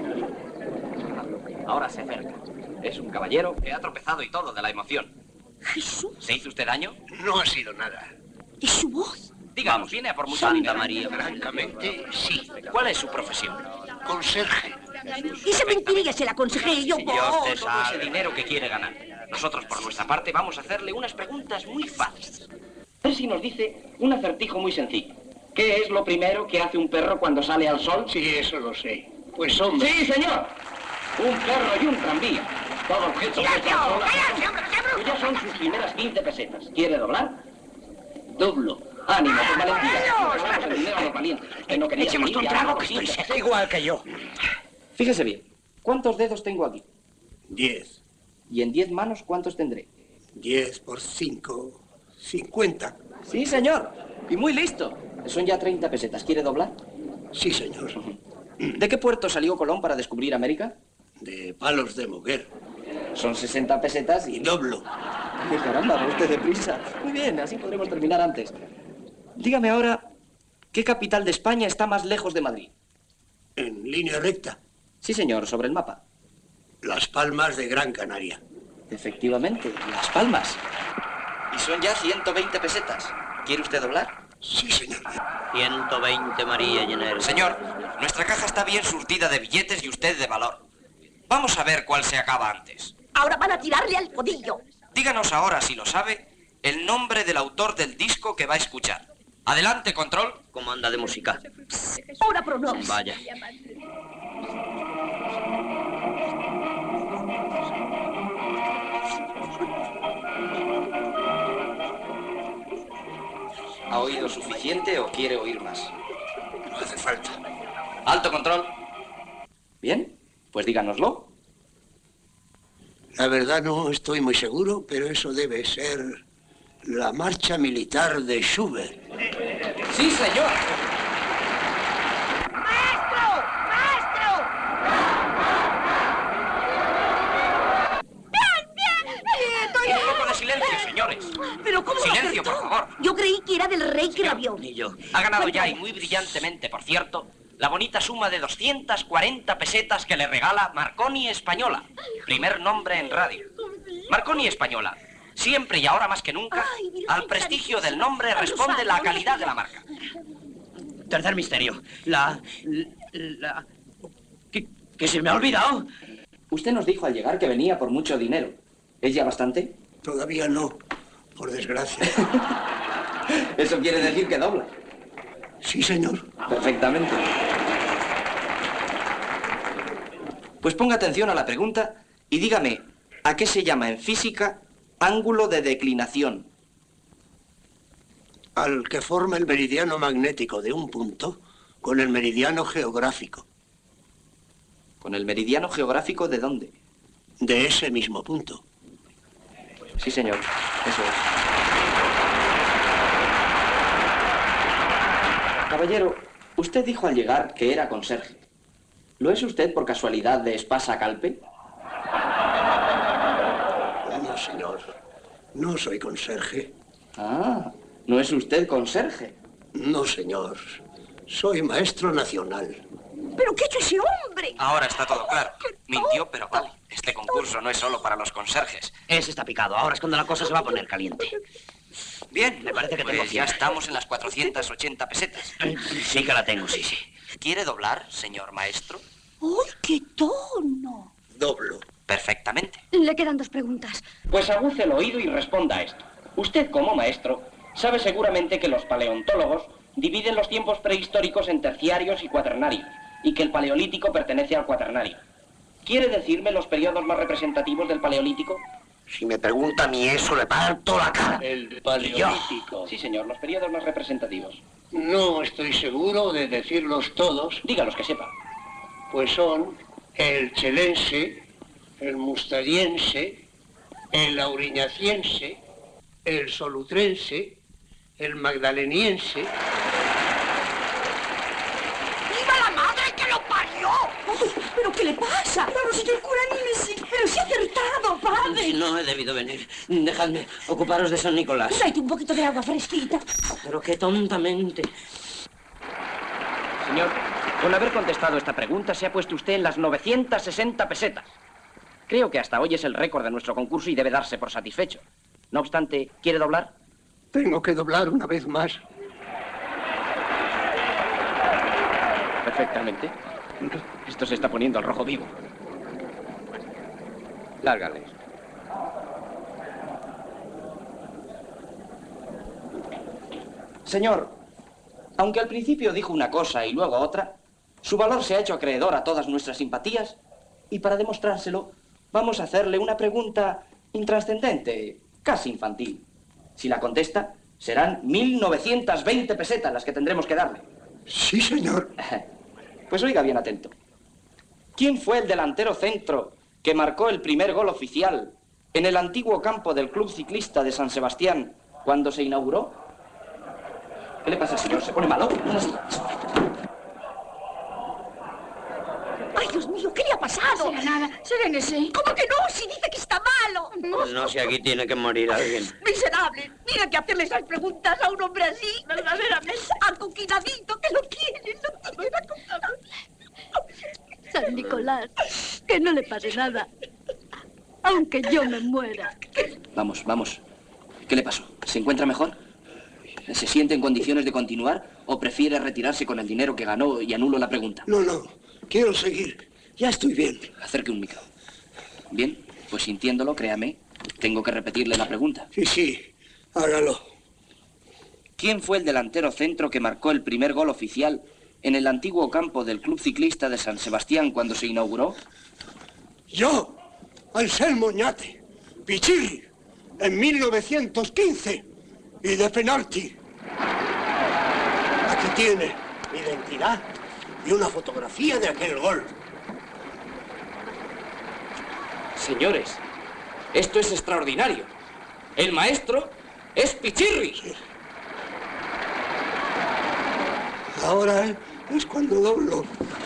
Ahora se acerca. Es un caballero que ha tropezado y todo de la emoción. Jesús. ¿Se hizo usted daño? No ha sido nada. ¿Y su voz? Digamos, viene a por mucha Santa María. Francamente, sí. ¿Cuál es su profesión? Conserje. Esa mentirilla se la aconsejé yo. Dios te salve. El dinero que quiere ganar. Nosotros, por nuestra parte, vamos a hacerle unas preguntas muy fáciles. A ver si nos dice un acertijo muy sencillo. ¿Qué es lo primero que hace un perro cuando sale al sol? Sí, eso lo sé. Pues hombre. Sí, señor. Un perro y un tranvía. Todo objeto puesto al sol. Ellas son sus primeras 15 pesetas. ¿Quiere doblar? Doblo. Ánimo, con valentía. Regalamos el dinero a los valientes. Usted no quería Echemos un trago que estoy igual que yo. Fíjese bien. ¿Cuántos dedos tengo aquí? 10. ¿Y en 10 manos cuántos tendré? 10 por 5, 50. Sí, señor. Y muy listo. Son ya 30 pesetas. ¿Quiere doblar? Sí, señor. ¿De qué puerto salió Colón para descubrir América? De Palos de Moguer. Son 60 pesetas y... Doblo. ¡Qué caramba, va usted deprisa! Muy bien, así podremos terminar antes. Dígame ahora, ¿qué capital de España está más lejos de Madrid? En línea recta. Sí, señor, sobre el mapa. Las Palmas de Gran Canaria. Efectivamente, Las Palmas. Y son ya 120 pesetas. ¿Quiere usted doblar? Sí, señor. 120, María Llener. Señor, nuestra caja está bien surtida de billetes y usted de valor. Vamos a ver cuál se acaba antes. Ahora van a tirarle al codillo. Díganos ahora, si lo sabe, el nombre del autor del disco que va a escuchar. Adelante, control. ¿Cómo anda de música? Ahora pronox. Vaya. ¿Ha oído suficiente o quiere oír más? No hace falta. Alto, control. Bien, pues díganoslo. La verdad no estoy muy seguro, pero eso debe ser la marcha militar de Schubert. ¡Sí, señor! ¡Maestro! ¡Maestro! Un poco de silencio, señores. ¿Pero cómo lo Silencio, acertó? por favor. Yo creí que era del rey que la vio. Ni yo. Ha ganado ya, y muy brillantemente, por cierto, la bonita suma de 240 pesetas que le regala Marconi Española. Primer nombre en radio. Marconi Española. Siempre y ahora más que nunca, al prestigio del nombre responde la calidad de la marca. Tercer misterio. Que se me ha olvidado. Usted nos dijo al llegar que venía por mucho dinero. ¿Es ya bastante? Todavía no, por desgracia. Eso quiere decir que dobla. Sí, señor. Perfectamente. Pues ponga atención a la pregunta y dígame, ¿a qué se llama en física ángulo de declinación? Al que forma el meridiano magnético de un punto con el meridiano geográfico. ¿Con el meridiano geográfico de dónde? De ese mismo punto. Sí, señor. Eso es. Caballero, usted dijo al llegar que era conserje. ¿Lo es usted por casualidad de Espasa Calpe? No, señor. No soy conserje. Ah, ¿no es usted conserje? No, señor. Soy maestro nacional. ¿Pero qué ha hecho ese hombre? Ahora está todo claro. Mintió, pero vale. Este concurso no es solo para los conserjes. Ese está picado. Ahora es cuando la cosa se va a poner caliente. Bien, Me parece que tengo pues ya 100. estamos en las 480 pesetas. Sí que la tengo, sí, sí. ¿Quiere doblar, señor maestro? ¡Uy, qué tono! Doblo. Perfectamente. Le quedan 2 preguntas. Pues aguce el oído y responda a esto. Usted, como maestro, sabe seguramente que los paleontólogos dividen los tiempos prehistóricos en terciarios y cuaternarios, y que el paleolítico pertenece al cuaternario. ¿Quiere decirme los periodos más representativos del paleolítico? Si me pregunta a mí eso, le parto la cara. El paleolítico. Sí, señor, los periodos más representativos. No estoy seguro de decirlos todos. Diga los que sepa. Pues son el chelense, el mustariense, el auriñaciense, el solutrense, el magdaleniense. ¡Viva la madre que lo parió! ¿Pero qué le pasa? Pero si el cura anímese. Pero si ha acertado, padre. No he debido venir. Dejadme ocuparos de San Nicolás. Tráete un poquito de agua fresquita. Pero qué tontamente. Señor, con haber contestado esta pregunta se ha puesto usted en las 960 pesetas. Creo que hasta hoy es el récord de nuestro concurso y debe darse por satisfecho. No obstante, ¿quiere doblar? Tengo que doblar una vez más. Perfectamente. Esto se está poniendo al rojo vivo. Lárgale. Señor, Aunque al principio dijo una cosa y luego otra, su valor se ha hecho acreedor a todas nuestras simpatías y para demostrárselo vamos a hacerle una pregunta intrascendente, casi infantil. Si la contesta, serán 1920 pesetas las que tendremos que darle. Sí, señor. Pues oiga bien atento. ¿Quién fue el delantero centro que marcó el primer gol oficial en el antiguo campo del Club Ciclista de San Sebastián cuando se inauguró? ¿Qué le pasa, señor? ¿Se pone malo? ¡Ay, Dios mío! ¿Qué le ha pasado? No será nada. Serénese. ¿Cómo que no? Si dice que está malo. No, si aquí tiene que morir alguien. Miserable. Mira que hacerle esas preguntas a un hombre así. Verdaderamente. Acoquinadito, que lo quiere. San Nicolás, que no le pase nada. Aunque yo me muera. Vamos, vamos. ¿Qué le pasó? ¿Se encuentra mejor? ¿Se siente en condiciones de continuar o prefiere retirarse con el dinero que ganó y anulo la pregunta? No, no. Quiero seguir. Ya estoy bien. Acerque un micro. Bien, pues sintiéndolo, créame, tengo que repetirle la pregunta. Sí, hágalo. ¿Quién fue el delantero centro que marcó el primer gol oficial en el antiguo campo del Club Ciclista de San Sebastián cuando se inauguró? Yo, Anselmo Oñate, Pichirri, en 1915, y de penalti. Aquí tiene mi identidad y una fotografía de aquel gol. Señores, esto es extraordinario. El maestro es Pichirri. Sí. Ahora es cuando doblo.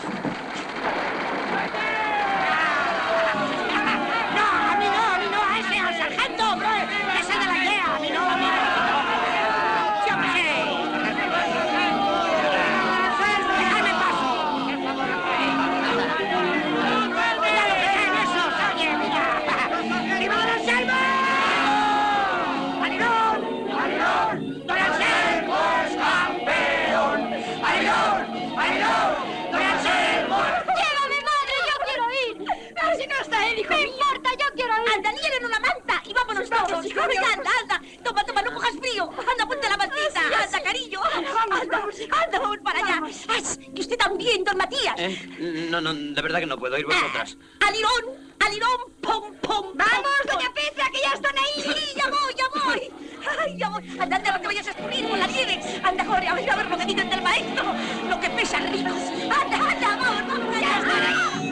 Anda. Toma, no cojas frío. Anda, ponte la mantita. Anda, cariño. Anda, vamos para allá. Que usted también, don Matías. No, de verdad que no puedo ir vosotras. Alirón, pom. Vamos, doña Petra, que ya están ahí. Sí, ya voy. Ay, ya voy. Anda, no te vayas a escurrir con la nieve. Anda, Jorge, a ver lo que dicen del maestro. Lo que pesan ricos. Anda, vamos. Ya están ahí.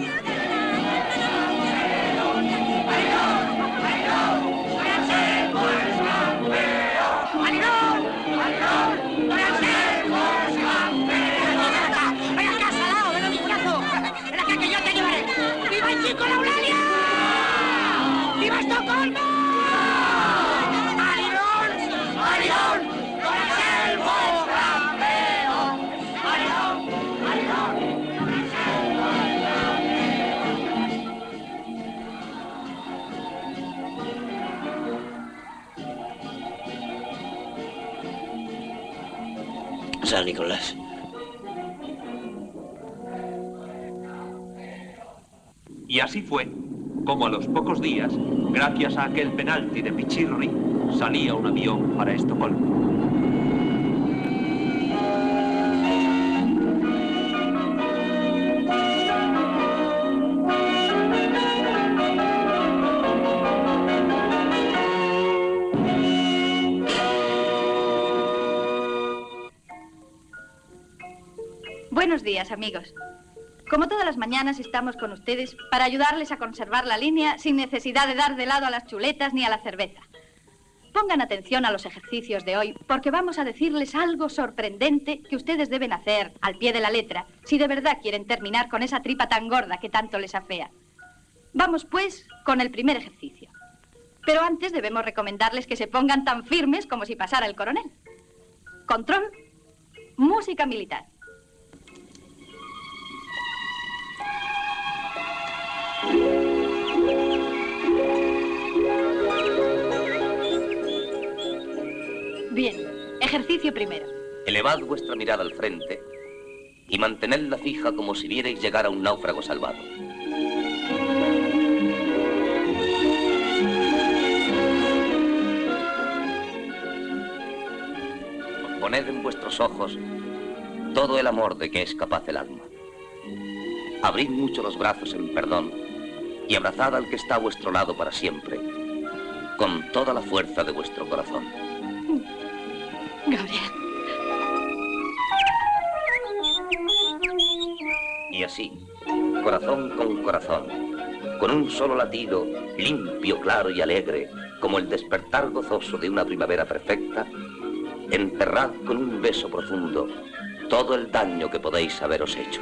¡Chico la Eulalia! ¡Viva Estocolmo! ¡Alirón! ¡Don Anselmo, campeón! ¡Alirón! San Nicolás. Y así fue, como a los pocos días, gracias a aquel penalti de Pichirri, salía un avión para Estocolmo. Buenos días, amigos. Como todas las mañanas estamos con ustedes para ayudarles a conservar la línea sin necesidad de dar de lado a las chuletas ni a la cerveza. Pongan atención a los ejercicios de hoy porque vamos a decirles algo sorprendente que ustedes deben hacer al pie de la letra si de verdad quieren terminar con esa tripa tan gorda que tanto les afea. Vamos pues con el primer ejercicio. Pero antes debemos recomendarles que se pongan tan firmes como si pasara el coronel. Control, música militar. Bien, ejercicio primero. Elevad vuestra mirada al frente y mantenedla fija como si vierais llegar a un náufrago salvado. Poned en vuestros ojos todo el amor de que es capaz el alma. Abrid mucho los brazos en perdón y abrazad al que está a vuestro lado para siempre, con toda la fuerza de vuestro corazón. Gabriel. Y así, corazón con corazón, con un solo latido, limpio, claro y alegre, como el despertar gozoso de una primavera perfecta, enterrad con un beso profundo todo el daño que podéis haberos hecho.